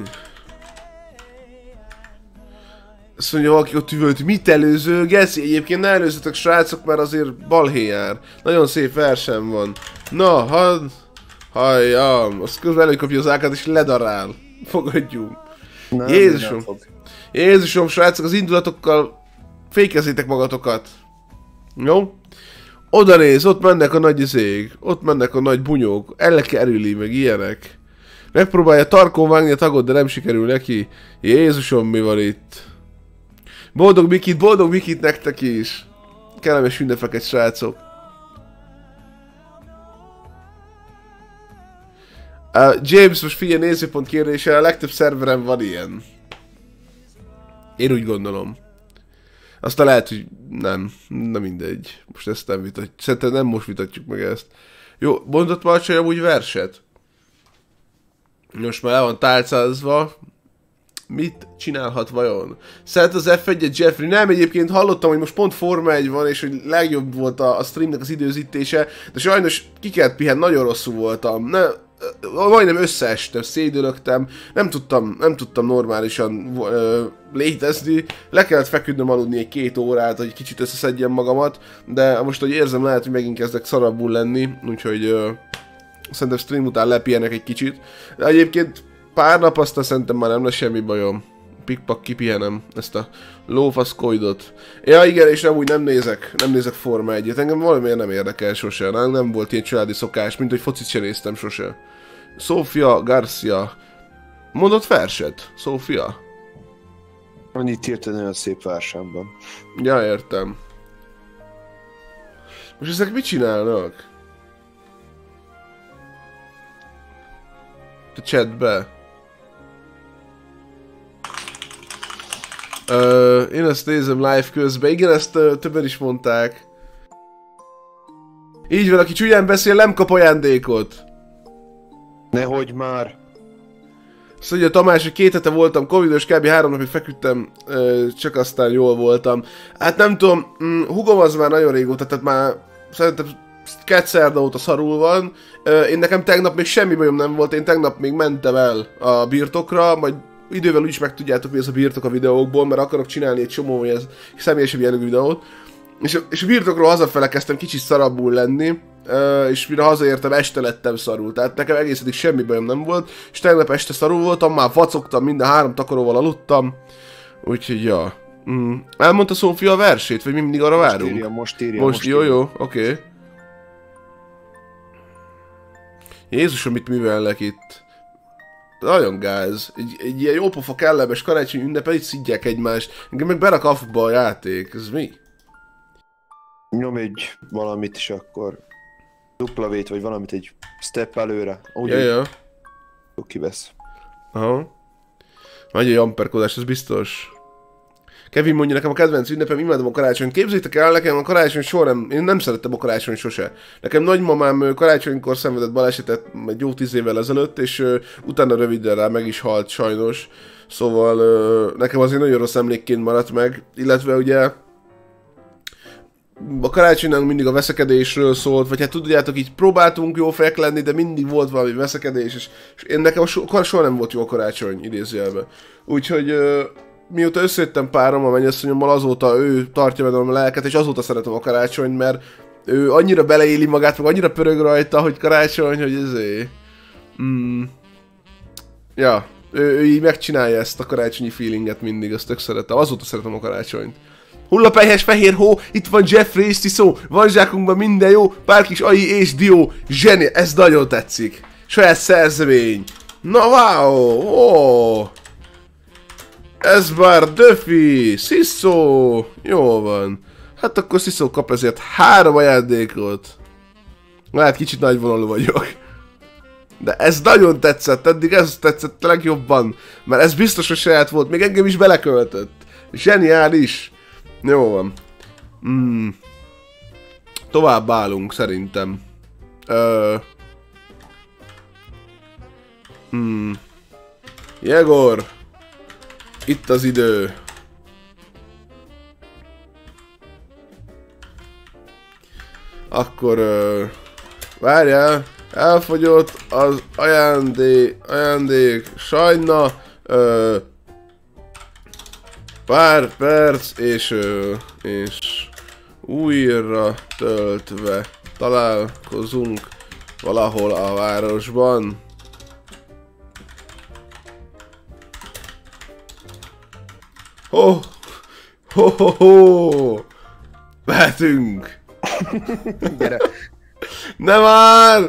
Azt mondja, valaki ott üvölt, mit előzőgesz? Egyébként ne előzzetek srácok, mert azért balhé jár. Nagyon szép verseny van. Na, halljam, azt közben előkapja az ákát és ledarál. Fogadjunk. Nem, Jézusom! Jézusom, srácok, az indulatokkal fékezzétek magatokat. Jó? Oda néz, ott mennek a nagy izék, ott mennek a nagy bunyók, el kerüli, meg ilyenek. Megpróbálja tarkon vágni a tagot, de nem sikerül neki. Jézusom, mi van itt? Boldog Mikit nektek is! Kellemes ünnepeket, srácok! James, most figyelj, nézőpont kérdése, a legtöbb szerveren van ilyen. Én úgy gondolom. Aztán lehet, hogy nem mindegy. Most ezt nem vitatjuk. Szerintem nem most vitatjuk meg ezt. Jó, mondott már csak amúgy verset? Most már le van tálcázva. Mit csinálhat vajon? Szeret az F1-et Jeffrey? Nem, egyébként hallottam, hogy most pont Forma 1 van, és hogy legjobb volt a streamnek az időzítése, de sajnos ki kellett pihenni, nagyon rosszul voltam. Majdnem összeestem, szédülögtem, nem tudtam normálisan létezni, le kellett feküdnöm aludni egy 2 órát, hogy kicsit összeszedjem magamat, de most, hogy érzem, lehet, hogy megint kezdek szarabbul lenni, úgyhogy szerintem stream után lepihenek egy kicsit. De egyébként pár nap aztán szerintem már nem lesz semmi bajom. Pikpak kipihenem ezt a lófaszkoidot. Ja igen, és amúgy nem nézek Forma 1-et, engem valamiért nem érdekel sose, nem volt ilyen családi szokás, mint hogy focit sem néztem sose. Sofia Garcia. Mondott verset? Sofia? Annyit írt egy nagyon szép versenyben. Ja, értem. Most ezek mit csinálnak? A chatbe. Én ezt nézem live közben. Igen, ezt többen is mondták. Így van, aki csúnyán beszél, nem kap ajándékot. Nehogy már. Azt mondja Tamás, hogy 2 hete voltam covidos, kb. 3 napig feküdtem, csak aztán jól voltam. Hát nem tudom, hugom az már nagyon régóta, tehát már szerintem 2 szerda óta szarul van. Én nekem tegnap még semmi bajom nem volt, én tegnap még mentem el a birtokra, majd idővel úgyis megtudjátok, mi ez a birtok a videókból, mert akarok csinálni egy csomó ilyen személyesebb jellegű videót. És a birtokról hazafele kezdtem kicsit szarabbul lenni, és mire hazaértem, este lettem szarul. Tehát nekem egész eddig semmi bajom nem volt, és tegnap este szarul voltam, már vacogtam, minden 3 takaróval aludtam. Úgyhogy, ja. Elmondta Szófia a versét, vagy mi mindig arra várunk? Most írja. Jó, oké. Jézusom, mit művelnek itt? Nagyon gáz. Egy ilyen jópofa kellemes karácsonyi ünnepel, itt szidják egymást. Engem meg berak afuba a játék. Ez mi? Nyom egy valamit is akkor. W-t vagy valamit egy step előre. Ja. Kivesz. Aha. Nagy egy amperkodás, ez biztos. Kevin mondja, nekem a kedvenc ünnepem, imádom a karácsonyt. Képzeljétek el, nekem a karácsony soha nem... Én nem szerettem a karácsony sose. Nekem nagymamám karácsonykor szenvedett balesetet egy jó 10 évvel ezelőtt, és utána röviden rá meg is halt sajnos. Szóval nekem azért nagyon rossz emlékként maradt meg. Illetve ugye... A karácsonynál mindig a veszekedésről szólt, vagy hát tudjátok, így próbáltunk jó fejek lenni, de mindig volt valami veszekedés, és én nekem soha nem volt jó a karácsony, idézőjelben. Úgyhogy mióta összejöttem párom a mennyasszonyommal, azóta ő tartja velem a lelket, és azóta szeretem a karácsonyt, mert ő annyira beleéli magát, meg annyira pörög rajta, hogy karácsony, hogy ezért... Ja, ő így megcsinálja ezt a karácsonyi feelinget mindig, azt tök szeretem, azóta szeretem a karácsonyt. Hullapelyhes fehér hó, itt van Jeffrey és Tiszó, van zsákunkban minden jó, pár kis AI és dió, zseni, ez nagyon tetszik. Saját szerzemény. Na wow, oh. Ez már Duffy, Sziszó, jó van. Hát akkor Sziszó kap ezért 3 ajándékot. Hát kicsit nagyvonalú vagyok. De ez nagyon tetszett, eddig ez tetszett legjobban, mert ez biztos, hogy saját volt, még engem is beleköltött. Zseniális. Jó van. Tovább állunk, szerintem. Jegor! Itt az idő. Akkor... várjál! Elfogyott az ajándék sajna. Pár perc, és újra töltve találkozunk valahol a városban. Ho! Ho, ho, ho! Mehetünk! Gyere! Nem már!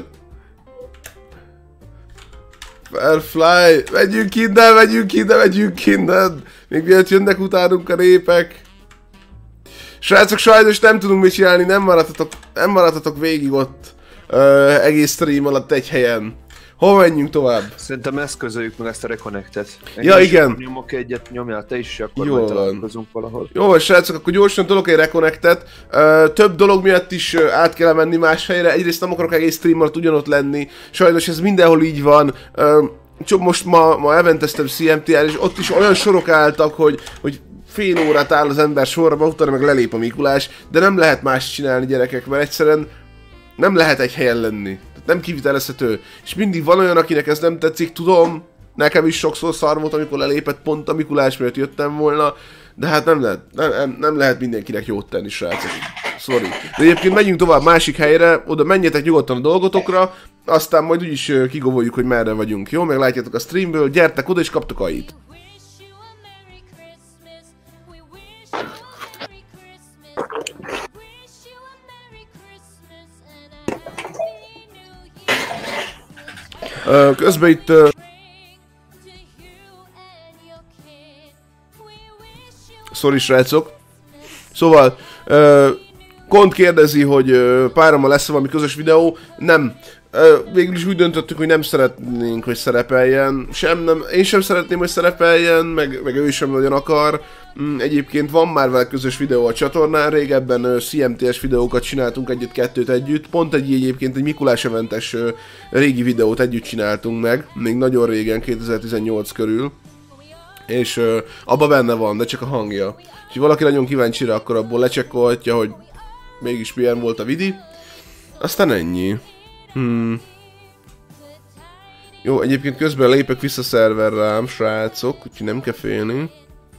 Fairfly! Megyünk innen! Még mielőtt jönnek utánunk a népek. Srácok, sajnos nem tudunk mit csinálni, nem maradhatok végig ott egész stream alatt egy helyen. Hol menjünk tovább? Szerintem eszközöljük meg ezt a reconnectet. Ja, igen. Nyomok egyet, nyomjál te is, akkor majd találkozunk valahol. Jó van, srácok, akkor gyorsan tolok egy reconnectet. Több dolog miatt is át kell menni más helyre. Egyrészt nem akarok egész stream alatt ugyanott lenni. Sajnos ez mindenhol így van. Csak most ma eventeztem CMTR, és ott is olyan sorok álltak, hogy fél órát áll az ember sorba, utána meg lelép a Mikulás, de nem lehet más csinálni, gyerekek, mert egyszerűen nem lehet egy helyen lenni. Tehát nem kivitelezhető. És mindig van olyan, akinek ez nem tetszik, tudom, nekem is sokszor szar volt, amikor lelépett pont a Mikulás, mert jöttem volna, de hát nem lehet mindenkinek jót tenni, srácok. Sorry. De egyébként megyünk tovább másik helyre, oda menjetek nyugodtan a dolgotokra, aztán majd úgyis kigovoljuk, hogy merre vagyunk, jó? Meglátjátok a streamből, gyertek oda és kaptok AI-t. Közben itt... Sorry, srácok. Szóval... Kont kérdezi, hogy párommal lesz valami közös videó. Nem. Végül is úgy döntöttük, hogy nem szeretnénk, hogy szerepeljen. Én sem szeretném, hogy szerepeljen, meg ő sem nagyon akar. Egyébként van már vele közös videó a csatornán, régebben CMTS videókat csináltunk egyet-kettőt együtt. Pont egyébként egy Mikulás eventes régi videót együtt csináltunk meg, még nagyon régen, 2018 körül. És abban benne van, de csak a hangja. És ha valaki nagyon kíváncsi rá, akkor abból lecsekkolhatja, hogy mégis milyen volt a vidi. Aztán ennyi. Jó, egyébként közben lépek vissza szerverrám, srácok, úgyhogy nem kell félni.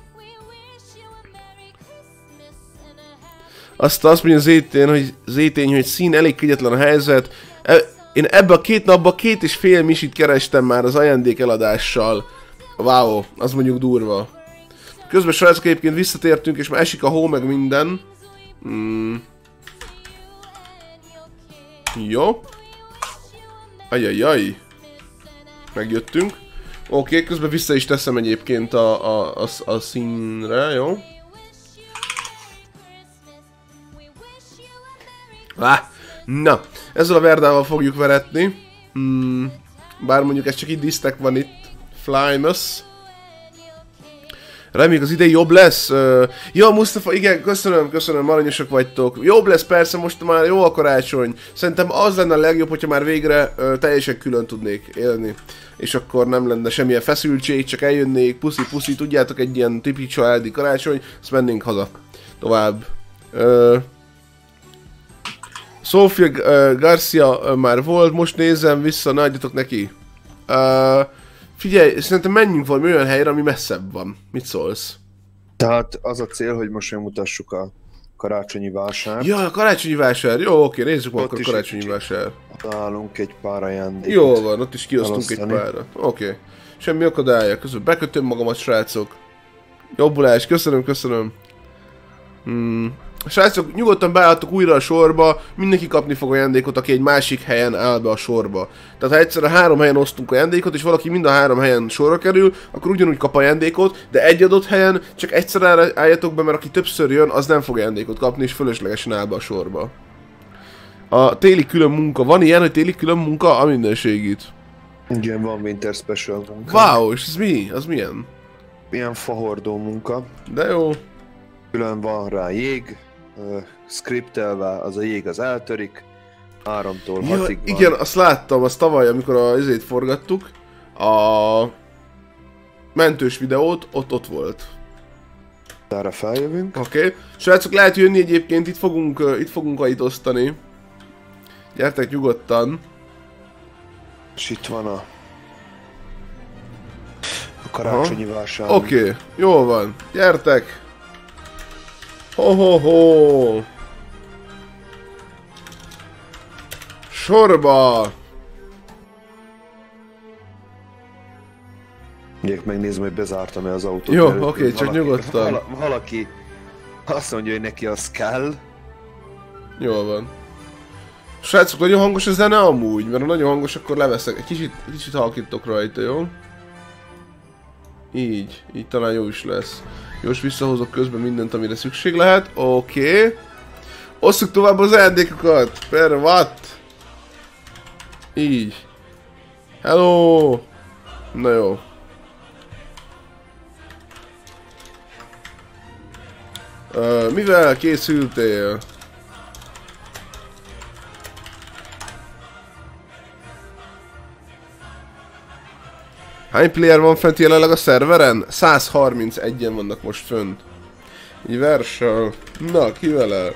Azt mondja Zétény, hogy szín elég kegyetlen a helyzet. Én ebbe a 2 napban 2,5 misit kerestem már az ajándék eladással. Wow, az mondjuk durva. Közben srácok egyébként visszatértünk, és már esik a hó meg minden. Jó. Ajajaj. Megjöttünk. Oké, közben vissza is teszem egyébként a színre, jó? Na, ezzel a Verdával fogjuk veretni. Bár mondjuk ez csak itt disztek van itt. Flymus. Reméljük az idei jobb lesz. Ja, Mustafa, igen, köszönöm, aranyosak vagytok. Jobb lesz persze, most már jó a karácsony. Szerintem az lenne a legjobb, hogyha már végre teljesen külön tudnék élni. És akkor nem lenne semmilyen feszültség, csak eljönnék, puszi, tudjátok, egy ilyen tipi családi karácsony, azt mennénk haza. Tovább. Sofia Garcia már volt, most nézem vissza, ne adjatok neki. Figyelj, szerintem menjünk valami olyan helyre, ami messzebb van. Mit szólsz? Tehát az a cél, hogy most megmutassuk a karácsonyi vásár. Ja, a karácsonyi vásár. Jó, oké, nézzük meg akkor a karácsonyi vásár. Találunk egy pár ajándékot. Jó van, ott is kiosztunk egy párat. Oké. Semmi akadálya. Közben bekötöm magamat, srácok. Jobbulás, köszönöm. Srácok, nyugodtan beálltok újra a sorba, mindenki kapni fog ajándékot, aki egy másik helyen áll be a sorba. Tehát ha egyszerre 3 helyen osztunk ajándékot, és valaki mind a 3 helyen sorra kerül, akkor ugyanúgy kap ajándékot, de egy adott helyen csak egyszerre álljatok be, mert aki többször jön, az nem fog ajándékot kapni, és fölöslegesen áll be a sorba. A téli külön munka. Van ilyen, hogy téli külön munka? A mindenségit. Igen, van Winter Special munka. Wow, és ez mi? Az milyen? Ilyen fahordó munka. De jó. Külön van rá jég. Scriptelve, az a jég az eltörik, 3-tól 6-ig van. Igen, azt láttam, azt tavaly, amikor ezét forgattuk, a mentős videót, ott volt. Erre feljövünk. Oké. Srácok, lehet jönni egyébként, itt fogunk itt osztani. Gyertek nyugodtan. És itt van a karácsonyi vásár. Oké, jól van. Gyertek! Ho-ho-ho! Sorba! Még megnézem, hogy bezártam-e az autót. Jó, oké, csak nyugodtan. Valaki azt mondja, hogy neki az kell. Jól van. Srácok, nagyon hangos a zene amúgy, mert ha nagyon hangos, akkor leveszek. Egy kicsit halkítok rajta, jó? Így talán jó is lesz. Most visszahozok közben mindent, amire szükség lehet. Oké. Osszuk tovább az ajándékokat. Per what? Így. Hello. Na jó. Mivel készültél? Hány player van fent jelenleg a szerveren? 131-en vannak most fönt. Így versel. Na, ki vele?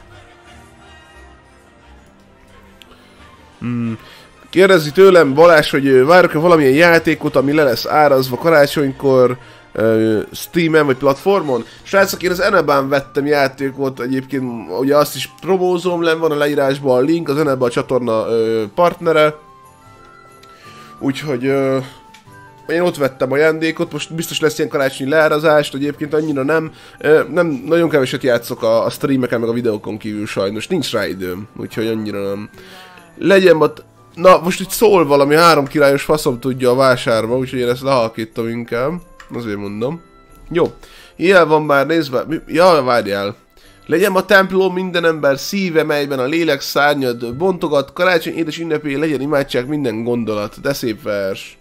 Kérdezi tőlem Balázs, hogy várok-e valamilyen játékot, ami le lesz árazva karácsonykor Steamen vagy platformon. Srácok, én az Enebán vettem játékot, egyébként ugye azt is promózom, van a leírásban a link, az Eneba a csatorna partnere. Úgyhogy én ott vettem ajándékot, most biztos lesz ilyen karácsonyi leárazást, egyébként annyira nem nagyon keveset játszok a streameken meg a videókon kívül sajnos, nincs rá időm, úgyhogy annyira nem. Legyen ott, na most itt szól valami 3 királyos faszom tudja a vásárba, úgyhogy én ezt lehalkítom inkább, azért mondom. Jó, ilyen van már nézve, ja várjál. Legyen a templom minden ember szíve, melyben a lélek szárnyad bontogat, karácsony édes ünnepé legyen imádság minden gondolat, de szép vers.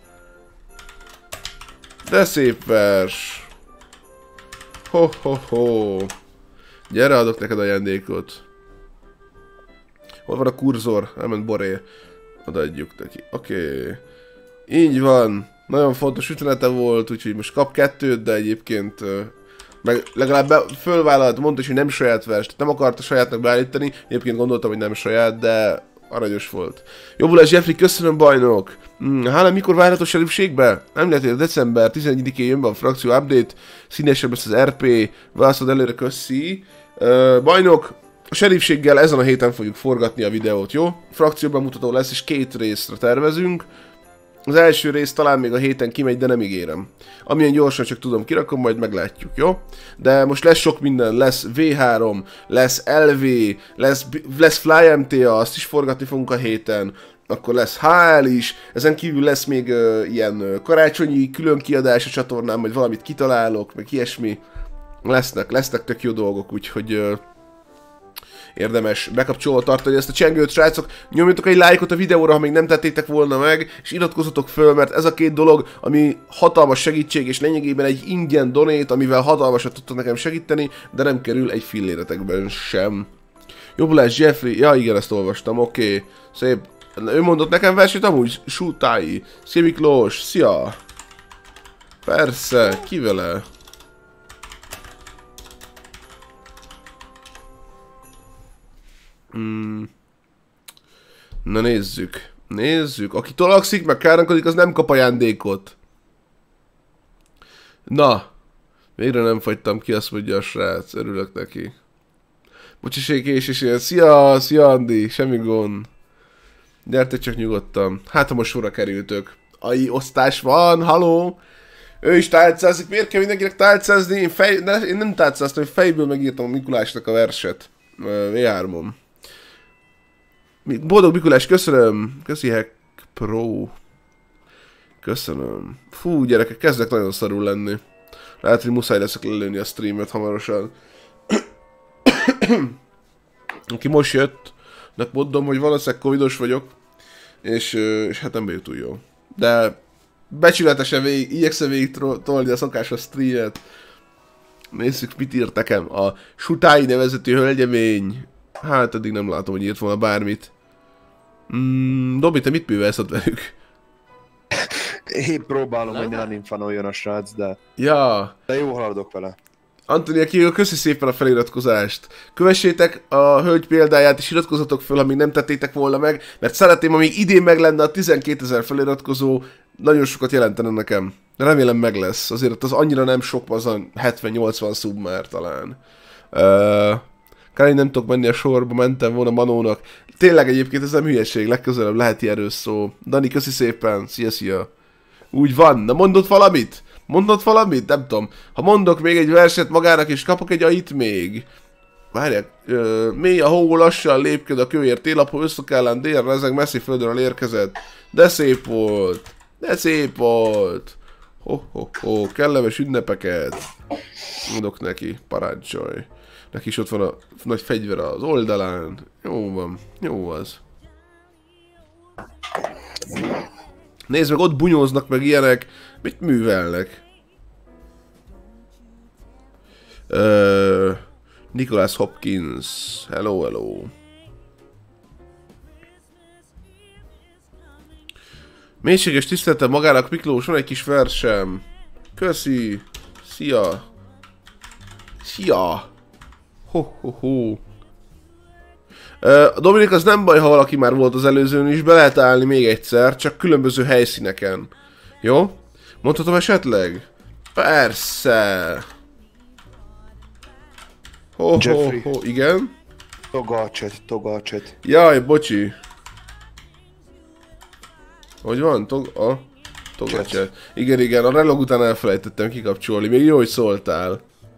De szép vers. Ho-ho-ho. Gyere, adok neked ajándékot. Hol van a kurzor? Elment Boré. Odaadjuk neki. Oké. Így van. Nagyon fontos üzenete volt, úgyhogy most kap 2-t, de egyébként meg legalább fölvállalt, mondta is, hogy nem saját vers. Nem akarta sajátnak beállítani. Egyébként gondoltam, hogy nem saját, de aranyos volt. Jobbulás Jeffrey, köszönöm bajnok. Hála, mikor várható serifségbe? Nem lehet, hogy december 11-én jön be a frakció update, színesebb lesz az RP, válaszod előre, köszi. Bajnok, a serifséggel ezen a héten fogjuk forgatni a videót, jó? Frakcióban mutató lesz, és 2 részre tervezünk. Az első rész talán még a héten kimegy, de nem ígérem. Amilyen gyorsan csak tudom, kirakom, majd meglátjuk, jó? De most lesz sok minden, lesz V3, lesz LV, lesz Fly MTA, azt is forgatni fogunk a héten. Akkor lesz HL is, ezen kívül lesz még ilyen karácsonyi külön kiadás a csatornán, majd valamit kitalálok, meg ilyesmi. Lesznek tök jó dolgok, úgyhogy érdemes bekapcsolva tartani ezt a csengőt, srácok. Nyomjatok egy lájkot a videóra, ha még nem tettétek volna meg, és iratkozzatok föl, mert ez a 2 dolog, ami hatalmas segítség, és lényegében egy ingyen donate, amivel hatalmasat tudtok nekem segíteni, de nem kerül egy filléretekben sem. Jobbulás Jeffrey, ja igen, ezt olvastam, oké. Szép. Ő mondott nekem versenyt amúgy? Sútái. Szia Miklós, szia! Persze, ki vele? Na nézzük. Nézzük. Aki tolakszik, meg kárnankodik, az nem kap ajándékot. Na. Végre nem fagytam ki, azt mondja a srác. Örülök neki. Bocsisék és ilyen. Szia, szia Andi. Semmi gond. Gyertek csak nyugodtan. Hát ha most sorra kerültök. Ai, osztás van, haló. Ő is tálcázik. Miért kell mindenkinek tálcázni? Én nem tálcáztam, hogy fejből megírtam a Mikulásnak a verset. V3-on. Boldog Mikulás, köszönöm! Köszi Hack Pro. Köszönöm. Fú, gyerekek, kezdek nagyon szarul lenni. Lehet, hogy muszáj leszek lelőni a streamet hamarosan. Aki most jött, mondom, hogy valószínűleg covidos vagyok, és hát nem bejut túl jó. De becsületesen igyekszem végig tolni a szokásos streamet. Nézzük, mit írt nekem. A Sutái nevezetű hölgyemény. Hát eddig nem látom, hogy írt volna bármit. Dobi, te mit művelsz ott velük? Én próbálom, hogy ne infanoljon a srác, de... Ja. De jó haladok vele. Antonia Kigo, köszi szépen a feliratkozást. Kövessétek a hölgy példáját, és iratkozzatok föl, ha még nem tettétek volna meg, mert szeretném, amíg idén meg lenne a 12 000 feliratkozó, nagyon sokat jelentene nekem. De remélem meg lesz, azért az annyira nem sok, az a 70-80 szub már talán. Kár, nem tudok menni a sorba, mentem volna Manónak. Tényleg egyébként ez nem hülyeség, legközelebb lehet ilyenről szó. Dani, köszi szépen, szia. Úgy van, na mondott valamit? Mondott valamit? Nem tudom. Ha mondok még egy verset magának, és kapok egy ait még. Várják, mély a hó, lassan lépked a kövér télapó, összokállán délre, ezek messzi földről érkezett. De szép volt. De szép volt. Ho, kellemes ünnepeket. Mondok neki, parancsolj. Neki is ott van a nagy fegyver az oldalán. Jó van, jó az. Nézd meg, ott bunyóznak meg ilyenek. Mit művelnek? Nicholas Hopkins. Hello. Mélységes tiszteletem magának, Miklós, van egy kis versem. Köszi. Szia. Ho. Dominik, az nem baj, ha valaki már volt az előzőn is, be lehet állni még egyszer, csak különböző helyszíneken. Jó? Mondhatom esetleg? Persze. Ho, igen? Toggle chat. Jaj, bocsi. Hogy van? Toggle chat. Igen, a relog után elfelejtettem kikapcsolni, még jó, hogy szóltál.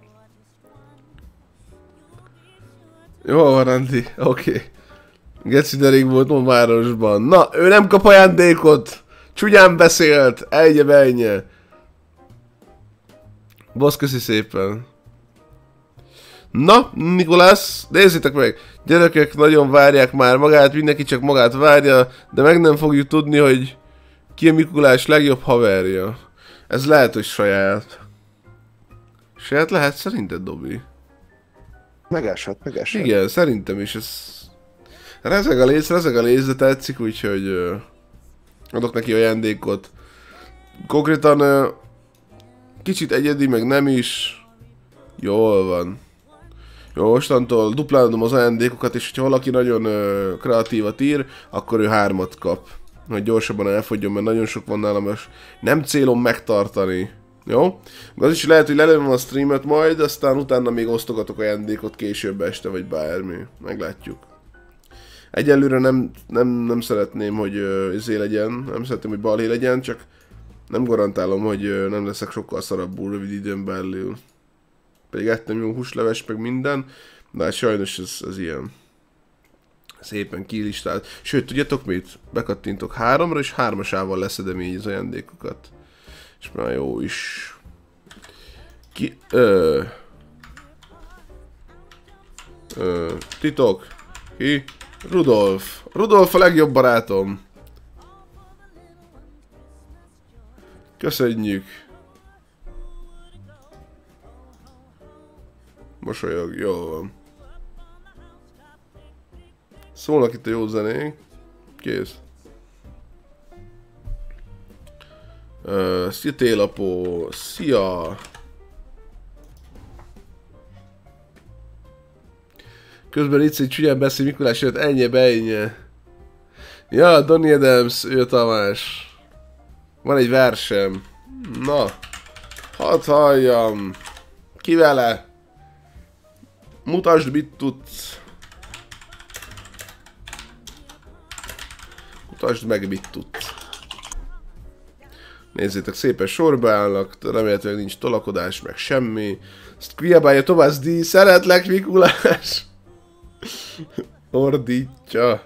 Jó van, Andi, oké. Geci derék volt ma városban. Na, ő nem kap ajándékot! Csúnyán beszélt! Ennyi. Boss, köszi szépen. Na, Nikolás, nézzétek meg! Gyerekek nagyon várják már magát, mindenki csak magát várja, de meg nem fogjuk tudni, hogy ki a Mikulás legjobb haverja. Ez lehet, hogy saját. Saját lehet szerinted, Dobi? Megesett. Igen, szerintem is ez... Rezeg a léz, de tetszik, úgyhogy adok neki ajándékot. Konkrétan kicsit egyedi, meg nem is. Jól van. Jó, mostantól duplálom az ajándékokat, és ha valaki nagyon kreatívat ír, akkor ő 3-at kap. Hogy gyorsabban elfogyjon, mert nagyon sok van nálam, és nem célom megtartani. Jó? Az is lehet, hogy lelőm a streamet majd, aztán utána még osztogatok ajándékot később este, vagy bármi. Meglátjuk. Egyelőre nem szeretném, hogy izé legyen, nem szeretném, hogy balhé legyen, csak nem garantálom, hogy nem leszek sokkal szarabbul rövid időn belül. Pedig ettem jó húsleves, meg minden, de hát sajnos ez ilyen. Szépen kilistált. Sőt, tudjátok mit? Bekattintok 3-ra, és 3-asával leszedem így az ajándékokat. És már jó is. Titok. Ki? Rudolf. Rudolf a legjobb barátom. Köszönjük. Mosolyog, jó van. Szólnak itt a jó zenék. Kész. Szia Télapó. Szia. Közben itt egy csúnyán beszél Mikulás jött, ennyi. Ja, Donny Adams, ő Tamás. Van egy versem. Na. Hadd halljam. Ki vele? Mutasd, mit tudsz. Mutasd meg, mit tudsz. Nézzétek, szépen sorba állnak, remélhetőleg nincs tolakodás, meg semmi. Ezt kiabálja Thomas D. Szeretlek, Mikulás! Ordítja.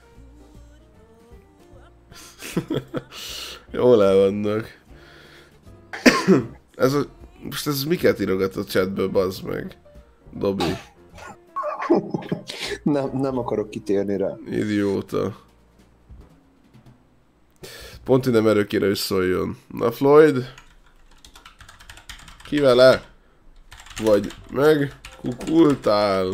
Jól el vannak. Most ez miket írogat a chatből, bazd meg? Dobi. Nem akarok kitérni rá. Idióta. Pont innen merő kéne, hogy szóljon. Na Floyd? Ki vele? Vagy meg kukultál?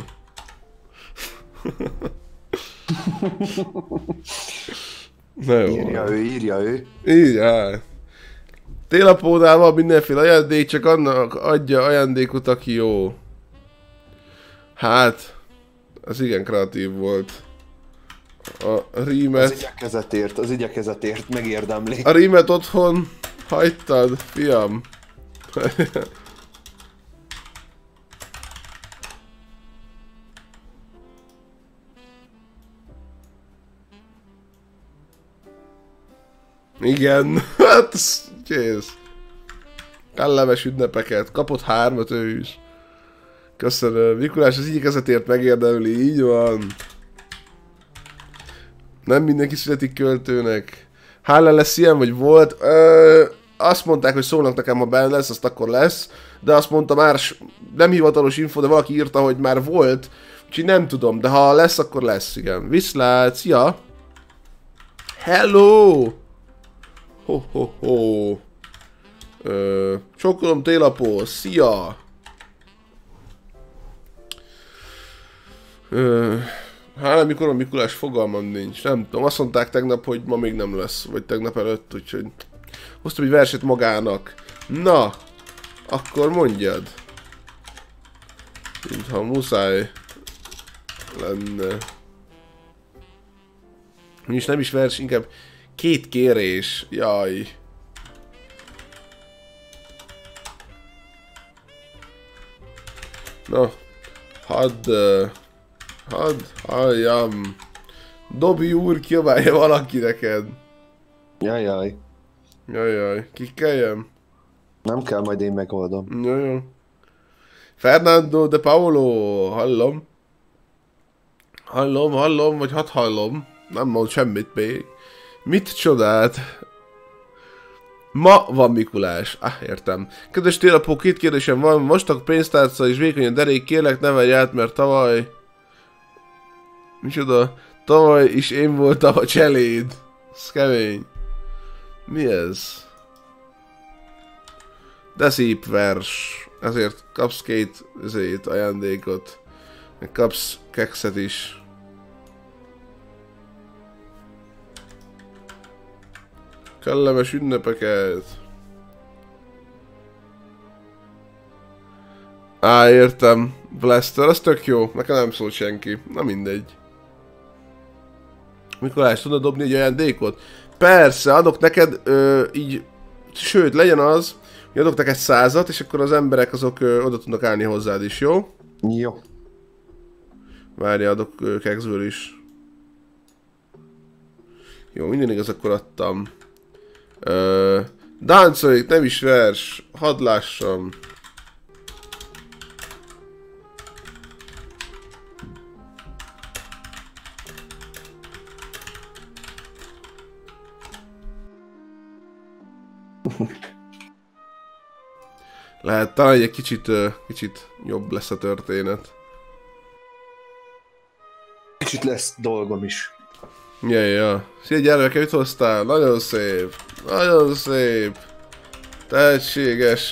Na jó. Írja ő. Írja. Télapónál van mindenféle ajándék, csak annak adja ajándékot, aki jó. Hát, ez igen kreatív volt. A rímet... Az igyekezetért megérdemli. A rímet otthon hagytad, fiam. Igen, hát kész. Kellemes ünnepeket, kapott 3-at ő is. Köszönöm, Mikulás az igyekezetért megérdemli, így van. Nem mindenki születik költőnek. Hála lesz ilyen, vagy volt? Azt mondták, hogy szólnak nekem, ha benne lesz, azt akkor lesz. De azt mondta már, nem hivatalos info, de valaki írta, hogy már volt. Úgyhogy nem tudom, de ha lesz, akkor lesz, igen. Viszlát, szia! Hello! Ho. Csókolom Télapó, szia! Hát mikor a Mikulás, fogalmam nincs, nem tudom, azt mondták tegnap, hogy ma még nem lesz, vagy tegnap előtt, úgyhogy hoztam egy verset magának. Na, akkor mondjad. Mintha muszáj lenne. És nem is vers, inkább 2 kérés, jaj. Na, hadd halljam. Dobi úr, kiabálja valaki neked. Jajjaj. Jajjaj, kikkeljem? Nem kell, majd én megoldom. Jó. Fernando de Paulo, hallom. Hallom, vagy hadd hallom. Nem mond semmit még. Mit csodált? Ma van Mikulás. Értem. Kedves Télapó, 2 kérdésem van. Most a pénztárca és vékony a derék, kérlek ne vegyj át, mert tavaly... Micsoda? Tavaly is én voltam a cseléd. Ez kemény. Mi ez? De szép vers. Ezért kapsz 2 ajándékot. Meg kapsz kekszet is. Kellemes ünnepeket. Értem. Blaster, az tök jó. Nekem nem szólt senki. Na mindegy. Mikolás, tudod dobni egy ajándékot? Persze, adok neked így... Sőt, legyen az, hogy adok neked 100-at, és akkor az emberek azok oda tudnak állni hozzád is, jó? Jó. Várja, adok kekszből is. Jó, minden igaz, akkor adtam. Dáncoljék, nem is vers. Hadd lássam. Lehet, talán egy kicsit jobb lesz a történet. Kicsit lesz dolgom is. Ja. Szia gyermeke, mit hoztál? Nagyon szép. Nagyon szép. Tehetséges...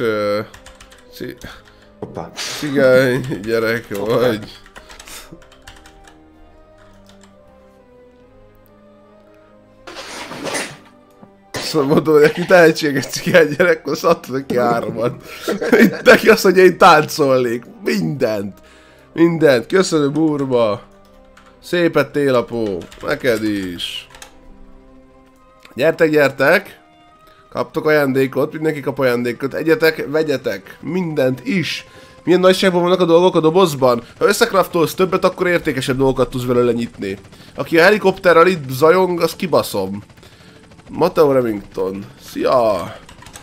Hoppá. Cigány gyerek vagy. Szóval mondom, hogy neki tehetséges cigány gyerek, azt adta neki 3-at. Neki azt, hogy én táncolnék. Mindent. Köszönöm, Burma. Szépet télapó. Neked is. Gyertek. Kaptok ajándékot, mindenki kap ajándékot. Egyetek, vegyetek. Mindent is. Milyen nagyságban vannak a dolgok a dobozban? Ha összekraftolsz többet, akkor értékesebb dolgokat tudsz belőle nyitni. Aki a helikopterrel itt zajong, az kibaszom. Mateo Remington. Szia!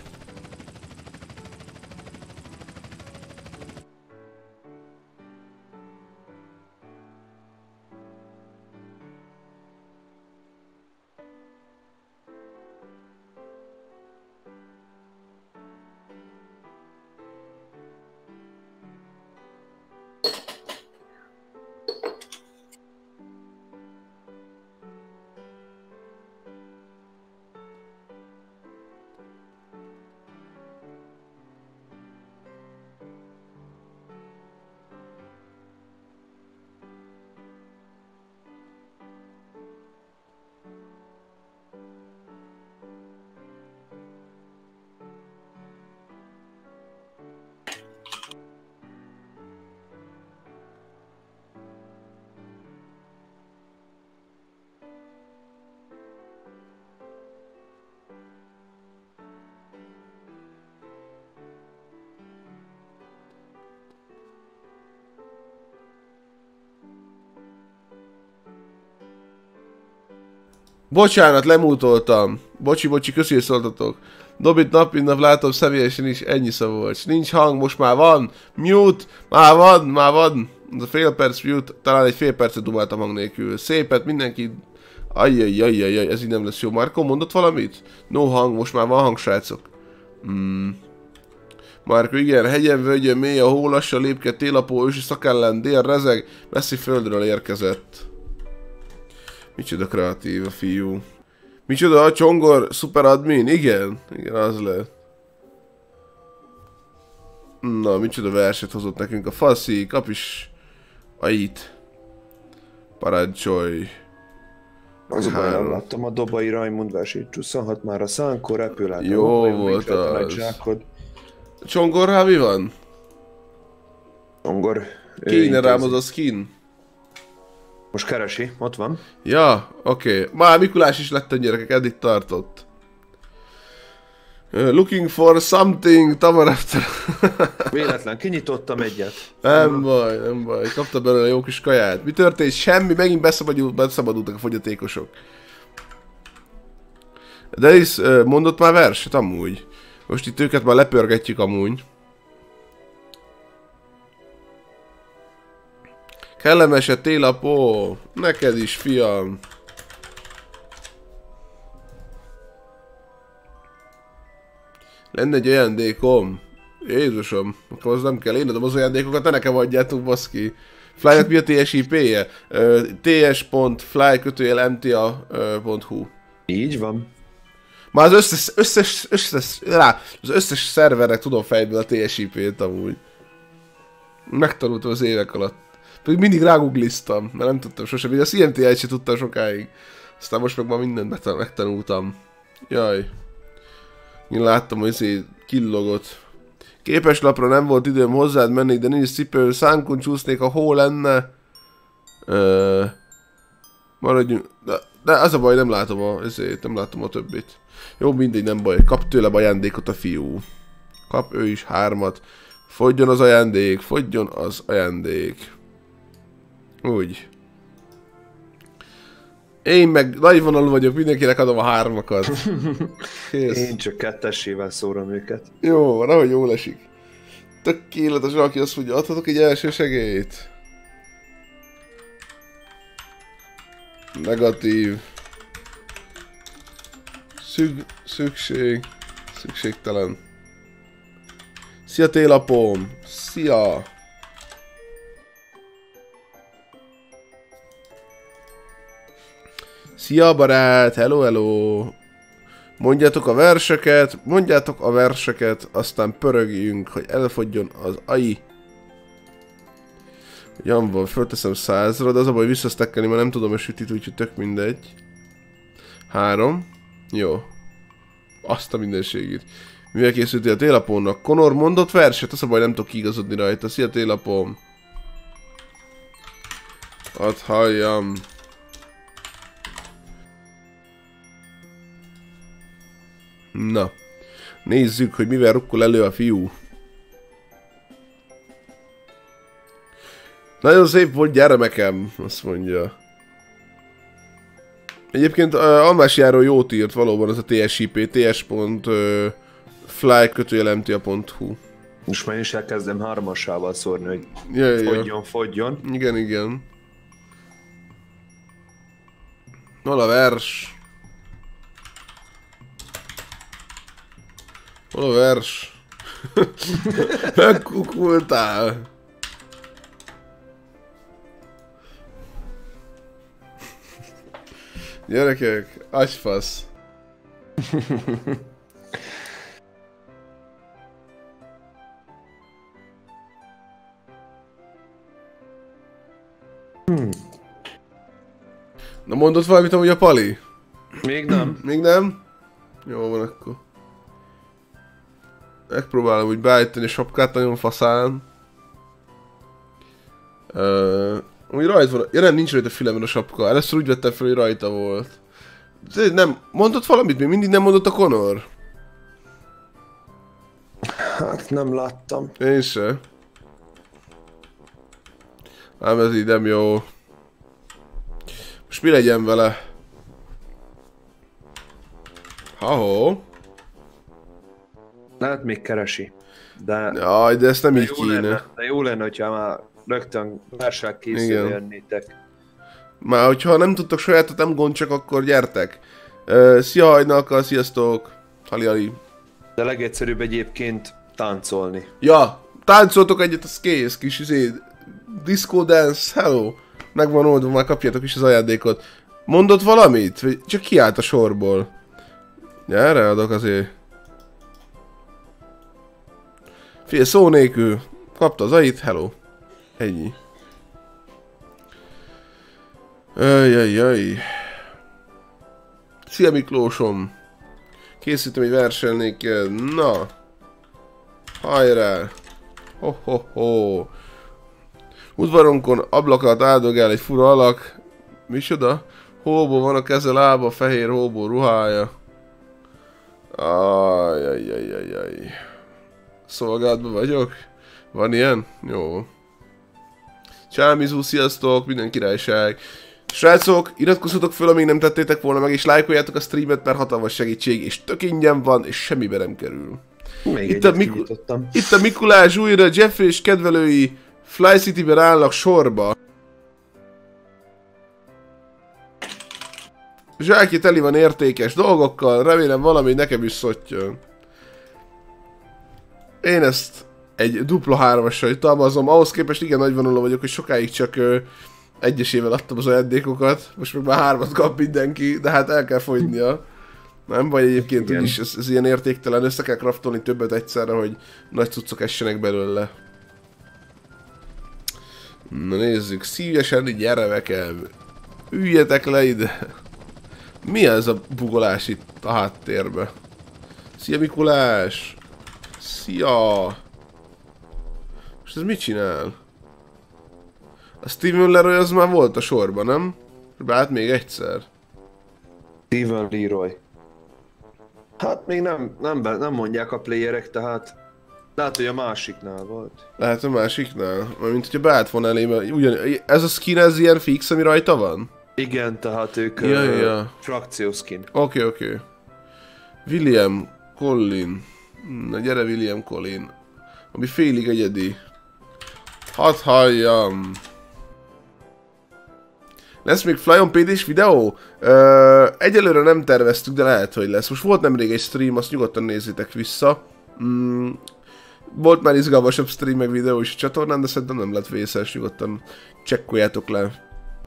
Bocsánat, lemútoltam. Bocsi, köszi, hogy szóltatok. Dobit nap, mint nap látom személyesen is, ennyi szó volt. Nincs hang, most már van. Mute, már van. Ez a fél perc mute, talán egy fél percet dumáltam hang nélkül. Szépet, mindenki... Ajjajjajjaj, ez így nem lesz jó. Marko mondott valamit? No hang, most már van hang, srácok. Marko, igen, hegyen, völgyön, mély a hó, lassan lépked, télapó, ősi szakellen, dél, rezeg, messzi földről érkezett. Micsoda kreatív a fiú. Micsoda a Csongor szuper admin? Igen, az lehet. Na, micsoda verset hozott nekünk a faszi, kap is ait. Parancsolj. Azonban láttam a Dobai Raimund versét, csusszanhat már a szánkor, repül. Jó volt az. Csongor, mi van? Csongor... Kéne rám az a skin. Most keresi, ott van. Ja, oké. Már Mikulás is lett a gyerekek, eddig tartott. Looking for something, Tamarafter. Véletlen, kinyitottam egyet. Nem baj. Kapta belőle jó kis kaját. Mi történt? Semmi, megint beszabadultak a fogyatékosok. De is mondott már verset amúgy. Most itt őket már lepörgetjük amúgy. Kellemes télapó, neked is, fiam. Lenne egy ajándékom. Jézusom, akkor az nem kell, én adom az ajándékokat, ne nekem adjátok, baszki. Flynak mi a TSIP-je? ts.fly_mta.hu. Így van. Már az összes szervernek tudom fejből a TSIP-t amúgy. Megtanultam az évek alatt. Pedig mindig rágoogliztam, mert nem tudtam sosem, a CMTI-t sem tudtam sokáig. Aztán most meg már mindent megtanultam. Jaj. Én láttam, hogy killogott. Képeslapra nem volt időm hozzád menni, de nincs cipő, szánkon csúsznék, ha hó lenne. Maradjunk. De az a baj, nem látom nem látom a többit. Jó, mindegy, nem baj. Kap tőle ajándékot a fiú. Kap ő is 3-at. Fogjon az ajándék, fogjon az ajándék. Úgy. Én meg nagyvonalú vagyok, mindenkinek adom a 3-akat. Én csak 2-esével szórom őket. Jó, van, ahogy jól esik. Tökéletes, aki azt mondja, adhatok egy első segélyt. Negatív. Szükségtelen. Szia télapom! Szia! Szia barát! Hello, hello! Mondjátok a verseket, aztán pörögjünk, hogy elfogjon az AI. Jan van, fölteszem 100-ra, de az a baj, visszasztekkelni, mert nem tudom a sütit, úgyhogy tök mindegy. 3. Jó. Azt a mindenségét. Mivel készültél a télapónak? Conor mondott verset, az a baj, nem tudok kiigazodni rajta. Szia télapóm. Hadd halljam. Na. Nézzük, hogy mivel rukkol elő a fiú. Nagyon szép volt gyermekem, azt mondja. Egyébként Almásiáról jót írt valóban az a TSIP, ts.fly_mta.hu. Most már én is elkezdem 3-assával szórni, hogy fogjon. Igen. Hol a vers? Megkukultál. Gyerekek, agyfasz. Na mondott valamit amúgy a Pali? Még nem. Még nem? Jó van akkor. Megpróbálom úgy beállítani a sapkát nagyon faszán. Úgy rajta van, ja nem, nincs rajta fülemben a sapka. Először úgy vettem fel, hogy rajta volt. De nem, mondott valamit? Még mindig nem mondott a Conor? Hát nem láttam. Én se. Ám ez így nem jó. Most mi legyen vele? Ha-ho. Lehet még keresi. De... Jaj, de ezt nem így kéne. De jó lenne, hogyha már rögtön versel készül jönnétek. Már hogyha nem tudtok sajátot, nem gond, csak akkor gyertek. Szia hajnalka, sziasztok. Hali. De legegyszerűbb egyébként táncolni. Ja, táncoltok egyet, az kész, kis disco dance, hello. Megvan oldva, már kapjátok is az ajándékot. Mondott valamit? Vagy csak kiállt a sorból? Gyere, adok azért. Figyelj, szó nélkül. Kapta az ait, hello. Ennyi. Jaj. Szia Miklósom. Készítem egy versenynék. Na. Hajrá. Ho. Udvaronkon ablakat áldogál egy fura alak. Micsoda? Hóból van a keze, lába, fehér hóból ruhája. Ajjajjajjaj. Szolgálatban vagyok? Van ilyen? Jó. Csámizú, sziasztok, minden királyság. Srácok, iratkozzatok föl, amíg nem tettétek volna meg, és lájkoljátok a streamet, mert hatalmas segítség, és tök ingyen van, és semmibe nem kerül. Itt a Mikulás újra, Jeffrey és kedvelői Fly City-ben állnak sorba. Zsákja teli van értékes dolgokkal, remélem valami nekem is szottyan. Én ezt egy dupla 3-assal jutalmazom, ahhoz képest igen nagyvonuló vagyok, hogy sokáig csak egyesével adtam az ajándékokat, most meg már 3-at kap mindenki, de hát el kell fogynia. Nem baj egyébként, úgyis ez ilyen értéktelen, össze kell craftolni többet egyszerre, hogy nagy cuccok essenek belőle. Na nézzük, szívesen gyere nekem, üljetek le ide. Mi ez a bugolás itt a háttérbe? Szia Mikulás! Szia! És ez mit csinál? A Steven Leroy az már volt a sorban, nem? Beállt még egyszer. Steven Leroy. Hát még nem mondják a playerek, tehát lehet, hogy a másiknál volt. Lehet a másiknál? Mint hogyha beállt volna elé, mert ez a skin, ez ilyen fix, ami rajta van? Igen, tehát ők frakció skin. Oké. William Collin. Na gyere William Collin. Ami félig egyedi. Hadd halljam. Lesz még Fly on PD-s videó? Egyelőre nem terveztük, de lehet, hogy lesz. Most volt nemrég egy stream, azt nyugodtan nézzétek vissza. Volt már izgalmasabb stream meg videó is a csatornán, de szerintem nem lett vészes, nyugodtan csekkoljátok le.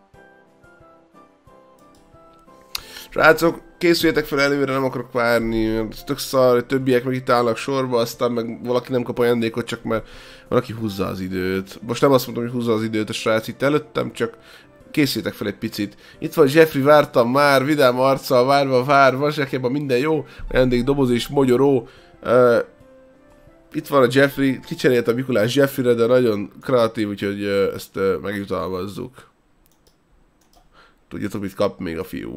Srácok, készüljetek fel előre, nem akarok várni, tök szar, többiek meg itt állnak sorba, aztán meg valaki nem kap ajándékot, csak mert valaki húzza az időt. Most nem azt mondom, hogy húzza az időt a srác itt előttem, csak készüljetek fel egy picit. Itt van Jeffrey, vártam már, vidám arccal, várva, zsebben minden jó, ajándék doboz és mogyoró. Itt van a Jeffrey, kicserélt a Mikulás Jeffreyre, de nagyon kreatív, úgyhogy ezt megjutalmazzuk. Tudjátok, mit kap még a fiú.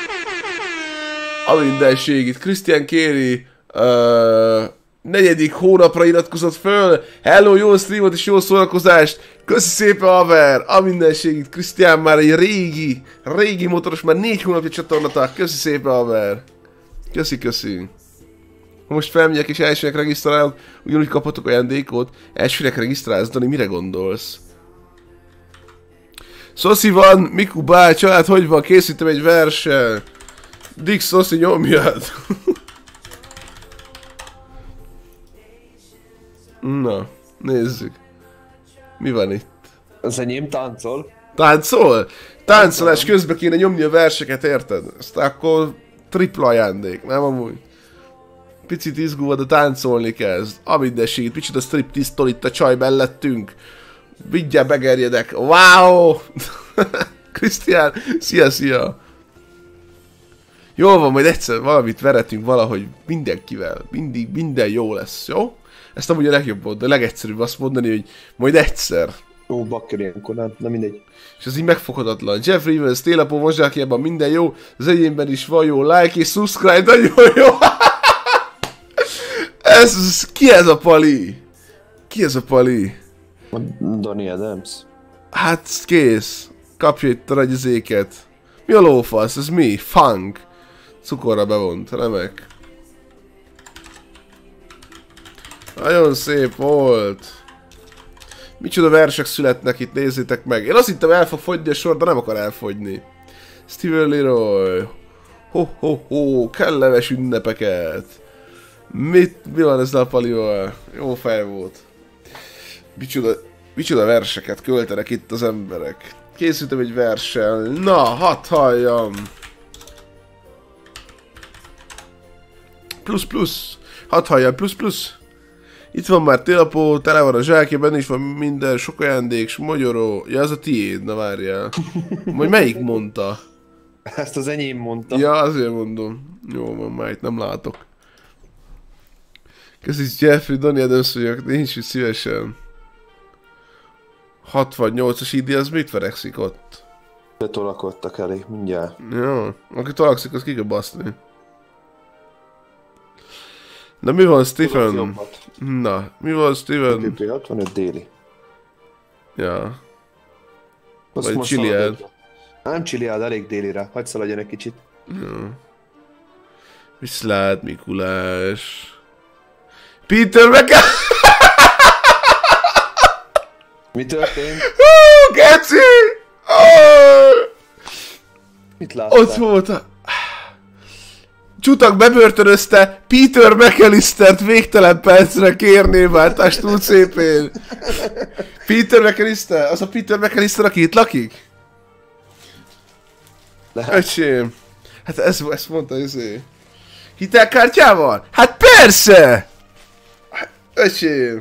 A mindenség, itt Christian Kéri 4. hónapra iratkozott föl. Hello, jó streamot és jó szórakozást. Köszi szépen, haver. A mindenség, itt Christian már egy régi motoros, már 4 hónapja csatornatag. Köszi szépen, haver. Köszi. Ha most felmegyek és elsőnek regisztrálok, ugyanúgy kaphatok ajándékot. Elsőnek regisztrálsz, Dani, mire gondolsz? Szoszi van, Miku bács, család, hogy van? Készítem egy versen. Dick Szoszi, nyomjad! Na, nézzük. Mi van itt? Az enyém táncol. Táncol? Táncolás közben kéne nyomni a verseket, érted? Aztán akkor tripla ajándék, nem amúgy? Picit izgulva, de táncolni kezd. A mindenség, micsoda striptease-tól itt a csaj mellettünk. Vigyel begerjedek. Wow! Krisztián, szia! Jól van, majd egyszer valamit veretünk valahogy mindenkivel. Mindig minden jó lesz, jó? Ezt amúgy a legjobb volt, a legegyszerűbb azt mondani, hogy majd egyszer. Ó, bakker ilyenkor, nem mindegy. És ez így megfoghatatlan. Jeffrey Evans, télapó mozsákjában minden jó, az egyénben is van jó, like és subscribe, nagyon jó! Ki ez a pali? Ki ez a pali? Donny Adams. Hát kész. Kapja itt a ragyizéket. Mi a lófasz? Ez mi? Funk. Cukorra bevont. Remek. Nagyon szép volt. Micsoda versek születnek itt, nézzétek meg. Én azt hittem, el fog fogyni a sor, de nem akar elfogyni. Steven Leroy. Ho, kellemes ünnepeket. Mi van ezzel a palival? Jó fej volt. Micsoda verseket költenek itt az emberek. Készültem egy verssel. Na, hadd halljam. Plusz. Hadd halljam, plusz. Itt van már télapó, tele van a zsákja, benne is van minden, sok ajándék, mogyoró. Ja, ez a tiéd, na várjál. Majd melyik mondta? Ezt az enyém mondta. Ja, azért mondom. Jó van, már itt nem látok. Köszi Jeffrey, Donny Adams vagyok, nincs is szívesen. 68-as ID, az mit verekszik ott? De tolakodtak elé, mindjárt. Jó, aki tolakszik, az ki kell baszni. Na mi van, Stephen? Na, mi van, Stephen? PP 65 déli. Ja. Azt vagy Chiliad. Nem Chiliad, elég délire. Hadd szaladjon egy kicsit. Ja. Viszlát, Mikulás. Peter meg... Mi történt? Geci! Mit láttál? Ott volt a... Csutak bebörtönözte Peter McAllistert végtelen percre kérnéváltást túl szépén. Peter McAllister? Az a Peter McAllister, aki itt lakik? Öcsém. Hát ezt mondta izé. Hitelkártyával? Hát persze! Öcsém.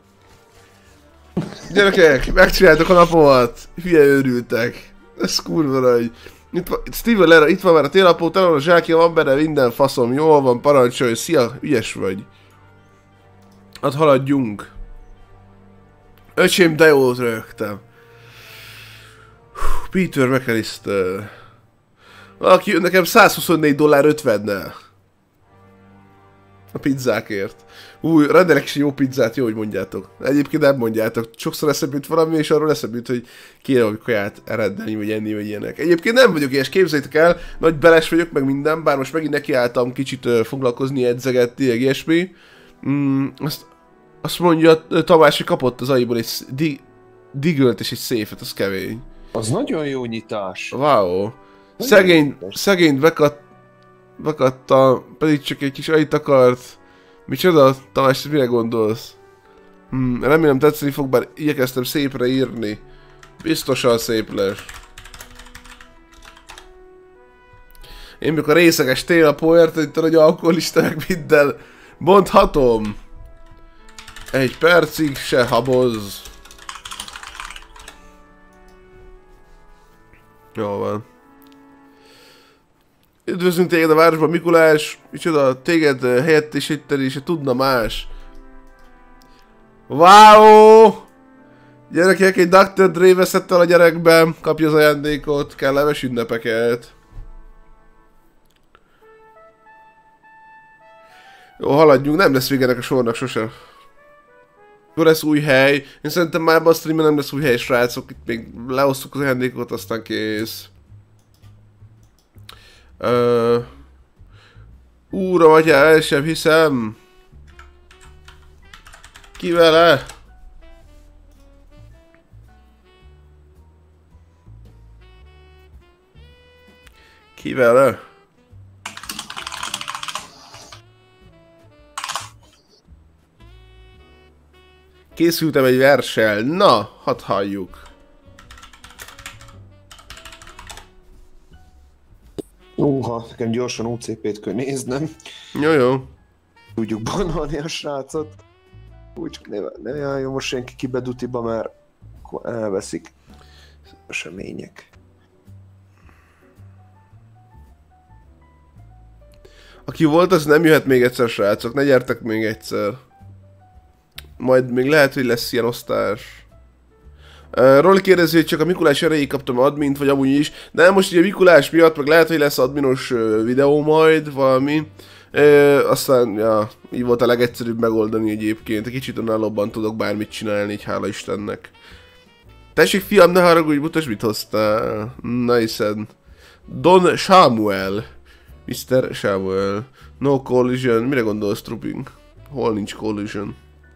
Gyerekek, megcsináltok a napomat. Hülye őrültek. Ez kurva nagy. Steven Leroy, itt van már a télapó, tele van a zsákja, van benne minden faszom, jól van, parancsolj, szia, ügyes vagy. Hát haladjunk. Öcsém, de jót rögtem. Peter McAllister. Valaki jön nekem $124.50-nel. A pizzákért. Rendelek is jó pizzát, jó, hogy mondjátok. Egyébként nem mondjátok. Sokszor eszembe jut valami, és arról eszembe jut, hogy kéne valami kaját rendelni, vagy enni, vagy ilyenek. Egyébként nem vagyok ilyes, képzeljétek el, nagy beles vagyok, meg minden, bár most megint nekiálltam kicsit foglalkozni, edzegetni, ilyesmi. Azt mondja, Tamás, hogy kapott az aiból egy digölt és egy széfet, az kemény. Az nagyon jó nyitás. Wow. Szegényt bekatta, pedig csak egy kis ait akart. Micsoda? Tamás, mire gondolsz? Remélem tetszeni fog, bár igyekeztem szépre írni. Biztosan szép lesz. Én mikor részeges télapóért, itt a nagy alkoholista meg minden. Bonthatom. 1 percig se haboz. Jól van. Üdvözlünk téged a városban, Mikulás. Micsoda, téged helyettesíteni se tudna más. Wow! Gyerekek, egy Dr. Dre veszett el a gyerekben. Kapja az ajándékot, kellemes ünnepeket. Jó, haladjunk, nem lesz vége ennek a sornak sose. Jó, lesz új hely. Én szerintem már a streamben nem lesz új hely, srácok. Itt még leosztuk az ajándékot, aztán kész. Úra, atyá, el sem hiszem. Ki vele? Ki vele? Készültem egy verssel. Na, hadd halljuk. Nekem gyorsan UCP-t kell néznem. Jó. Tudjuk banolni a srácot. Úgy csak ne járjon most senki ki bedutiba, mert akkor elveszik események. Aki volt, az nem jöhet még egyszer, srácok. Ne gyertek még egyszer. Majd még lehet, hogy lesz ilyen osztás. Rolli kérdezi, hogy csak a Mikulás erejéig kaptam admint, vagy amúgy is. De most ugye Mikulás miatt, meg lehet, hogy lesz adminos videó majd, valami. Aztán, ja, így volt a legegyszerűbb megoldani egyébként. Egy kicsit önállóbban tudok bármit csinálni, így hála Istennek. Tessék fiam, ne haragudj, mutasd mit hoztál. Nice. Don Samuel. Mr. Samuel. No collision. Mire gondolsz, Truping? Hol nincs collision?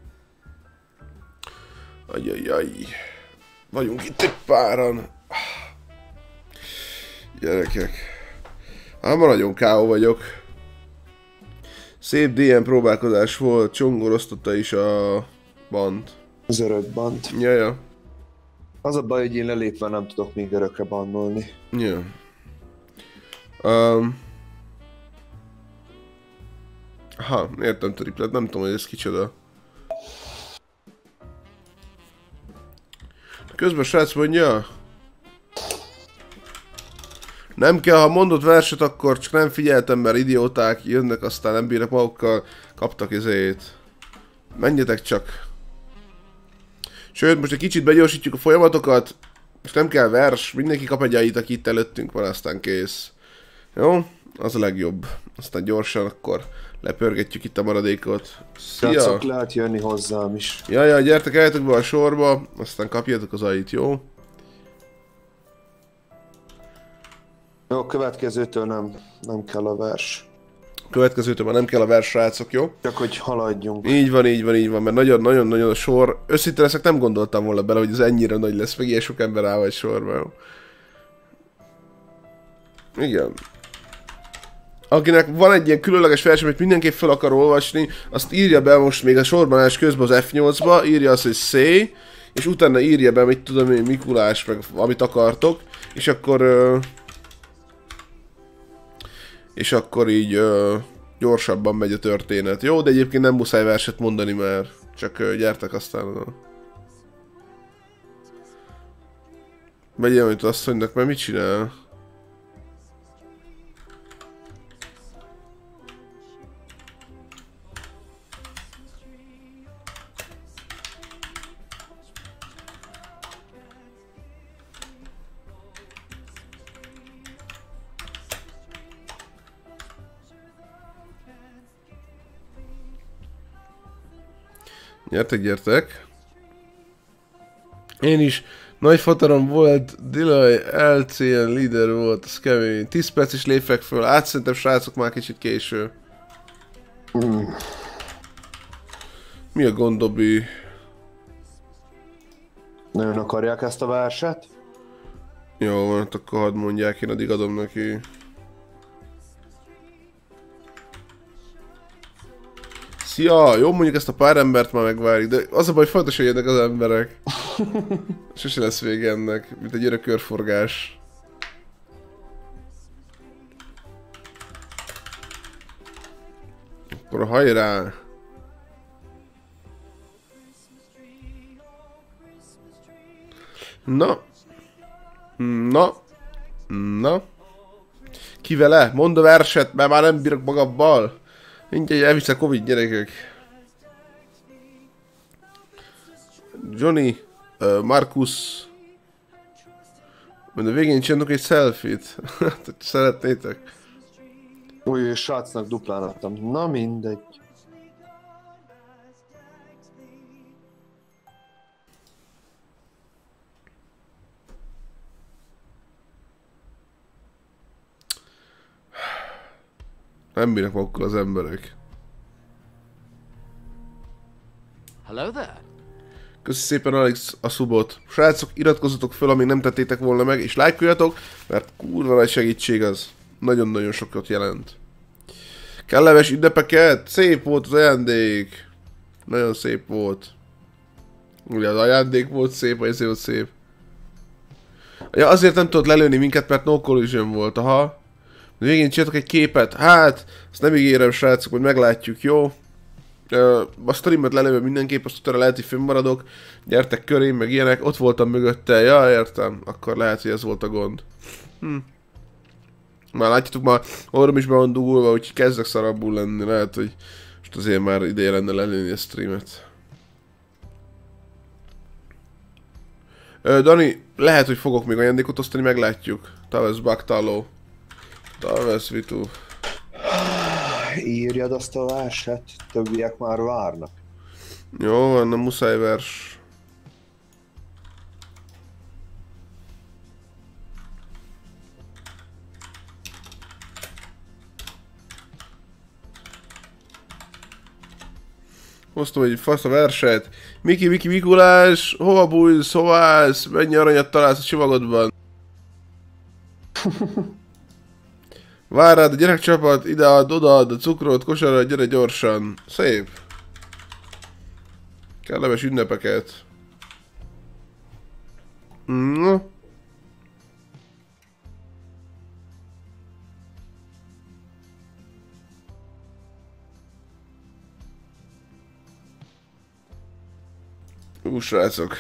Ajajaj. Vagyunk itt egy páran. Gyerekek. Ám nagyon K.O. vagyok. Szép DM próbálkozás volt, Csongor osztotta is a bant. Az örök bant. Ja. Az a baj, hogy én lelépve nem tudok még örökre bannolni. Ja. Értem triplet, nem tudom, hogy ez kicsoda. Közben a srác mondja. Nem kell, ha mondott verset, akkor csak nem figyeltem, mert idióták jönnek, aztán nem bírnak magukkal, kaptak ezért. Menjetek csak. Sőt, most egy kicsit begyorsítjuk a folyamatokat. Most nem kell vers, mindenki kap egy ait, aki itt előttünk van, aztán kész. Jó? Az a legjobb. Aztán gyorsan akkor lepörgetjük itt a maradékot. Szia! Srácok, lehet jönni hozzám is. Ja, gyertek, álljatok be a sorba, aztán kapjátok az ait, jó? Jó, a következőtől nem kell a vers. Következőtől már nem kell a vers, srácok, jó? Csak hogy haladjunk. Így van, mert nagyon-nagyon a sor. Őszintén leszek, nem gondoltam volna bele, hogy ez ennyire nagy lesz, meg ilyen sok ember áll egy sorba, jó? Igen. Akinek van egy ilyen különleges vers, amit mindenképp fel akar olvasni, azt írja be most még a sorban állás közben az F8-ba, írja azt, hogy say, és utána írja be, mit tudom én, Mikulás, meg amit akartok, és akkor így gyorsabban megy a történet. Jó, de egyébként nem muszáj verset mondani, mert csak gyertek aztán. Megyél, amit asszonynak, mert mit csinál? Gyertek, gyertek. Én is. Nagy fotorom volt, Dilaj LCN líder volt, az kemény. 10 perc is lépek föl, szerintem srácok már kicsit késő. Mi a gond, Dobby? Nagyon akarják ezt a verset? Jó van, akkor hadd mondják, én addig adom neki. Szia! Jó, mondjuk ezt a pár embert már megvárjuk, de az a baj, hogy folyamatosan jönnek az emberek. Sose lesz vége ennek, mint egy örök körforgás. Akkor hajrá! Na. Na. Na. Ki vele? Mondd a verset, mert már nem bírok magabbal. Mindjárt elvisz a Covid, gyerekek. Johnny, Markus. Majd a végén csinálok egy selfie-t. Szeretnétek? Új, srácnak duplán adtam. Na mindegy. Nem bírnak magukkal az emberek. Hello there. Köszi szépen Alex a subot. Srácok, iratkozzatok föl, amíg nem tettétek volna meg, és lájkoljatok, mert kurva nagy segítség az. Nagyon-nagyon sokat jelent. Kellemes ünnepeket! Szép volt az ajándék! Nagyon szép volt. Ugye az ajándék volt szép, vagy ezért volt szép. Ja, azért nem tudott lelőni minket, mert no collision volt, aha. Végén csináltak egy képet, hát, ezt nem ígérem, srácok, hogy meglátjuk, jó? A streamet lelőve mindenképp, azt utána lehet, hogy fönnmaradok. Gyertek körém, meg ilyenek, ott voltam mögötte, ja, értem, akkor lehet, hogy ez volt a gond. Már látjátok, már orrom is be van dugulva, úgyhogy kezdek szarabbul lenni, lehet, hogy most azért már ideje lenne lelőni a streamet. Dani, lehet, hogy fogok még ajándékot osztani, meglátjuk. Tavesz Baktaló. Tavesz Vitu. Írjad azt a verset, többiek már várnak. Jó van, nem muszáj vers. Hoztam egy fasz a verset. Miki Mikulás, hova bújsz, hova állsz, mennyi aranyat találsz a csimagodban? Vár rád a gyerekcsapat, idead, odaad a cukrot, kosarra, gyere gyorsan. Szép. Kellemes ünnepeket. No. Srácok.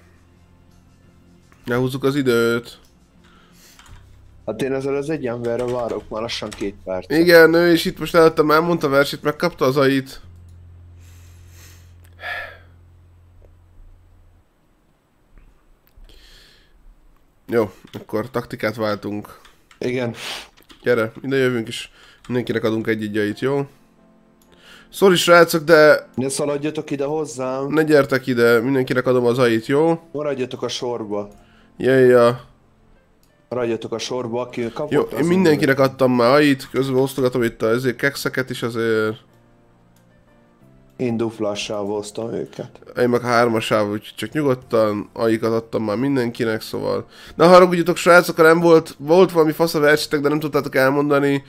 Elhúzzuk az időt. Hát én ezzel az egy emberre várok már lassan 2 perc. Igen, ő is itt most előttem elmondta a versét, megkapta az AI-t. Jó, akkor taktikát váltunk. Igen. Gyere, ide jövünk és mindenkinek adunk egy AI-t, jó? Sorry srácok, de... Ne szaladjatok ide hozzám. Ne gyertek ide, mindenkinek adom az AI-t, jó? Maradjatok a sorba. Jajja. Maradjatok a sorba, aki kapott. Jó, én mindenkinek adtam már AI-t, közben osztogatom itt azért kekszeket is azért. Én duflással hoztam őket. Én meg 3-asával, úgyhogy csak nyugodtan AI-kat adtam már mindenkinek, szóval... Ne haragudjatok srácok, ha nem volt valami fasz a versetek, de nem tudtátok elmondani.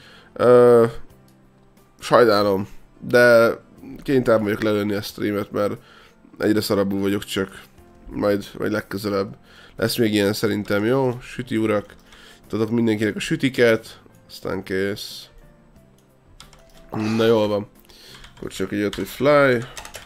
Sajnálom. De kénytelen vagyok lelőni a streamet, mert egyre szarabbul vagyok csak. Majd legközelebb. Lesz még ilyen szerintem, jó? Süti urak. Tudok mindenkinek a sütiket. Aztán kész. Na jól van. Akkor csak egy jött, hogy fly.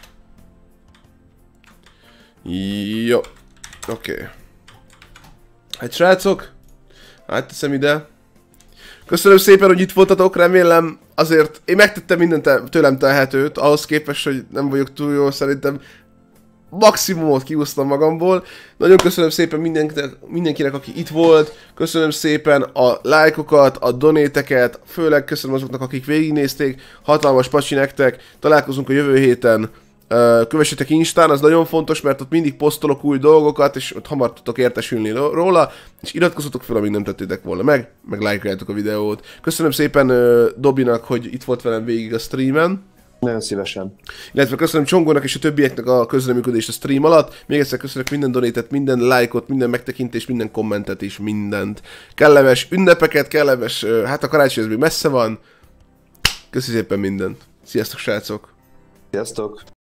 Jó. Oké. Hát srácok. Átteszem ide. Köszönöm szépen, hogy itt voltatok, remélem azért én megtettem mindent tőlem telhetőt, ahhoz képest, hogy nem vagyok túl jó, szerintem maximumot kiúztam magamból. Nagyon köszönöm szépen mindenkinek, aki itt volt, köszönöm szépen a lájkokat, a donéteket, főleg köszönöm azoknak, akik végignézték, hatalmas pacsi nektek, találkozunk a jövő héten Kövessetek Instán, az nagyon fontos, mert ott mindig posztolok új dolgokat, és ott hamar tudtok értesülni róla, és iratkozzatok fel, amíg nem tettétek volna meg lájkoljátok a videót. Köszönöm szépen Dobinak, hogy itt volt velem végig a streamen. Nagyon szívesen. Illetve köszönöm Csongónak és a többieknek a közreműködést a stream alatt. Még egyszer köszönök minden donétet, minden lájkot, minden megtekintést, minden kommentet és mindent. Kellemes ünnepeket, kellemes, hát a karácsony ez még messze van. Köszi szépen mindent. Sziasztok, srácok! Sziasztok!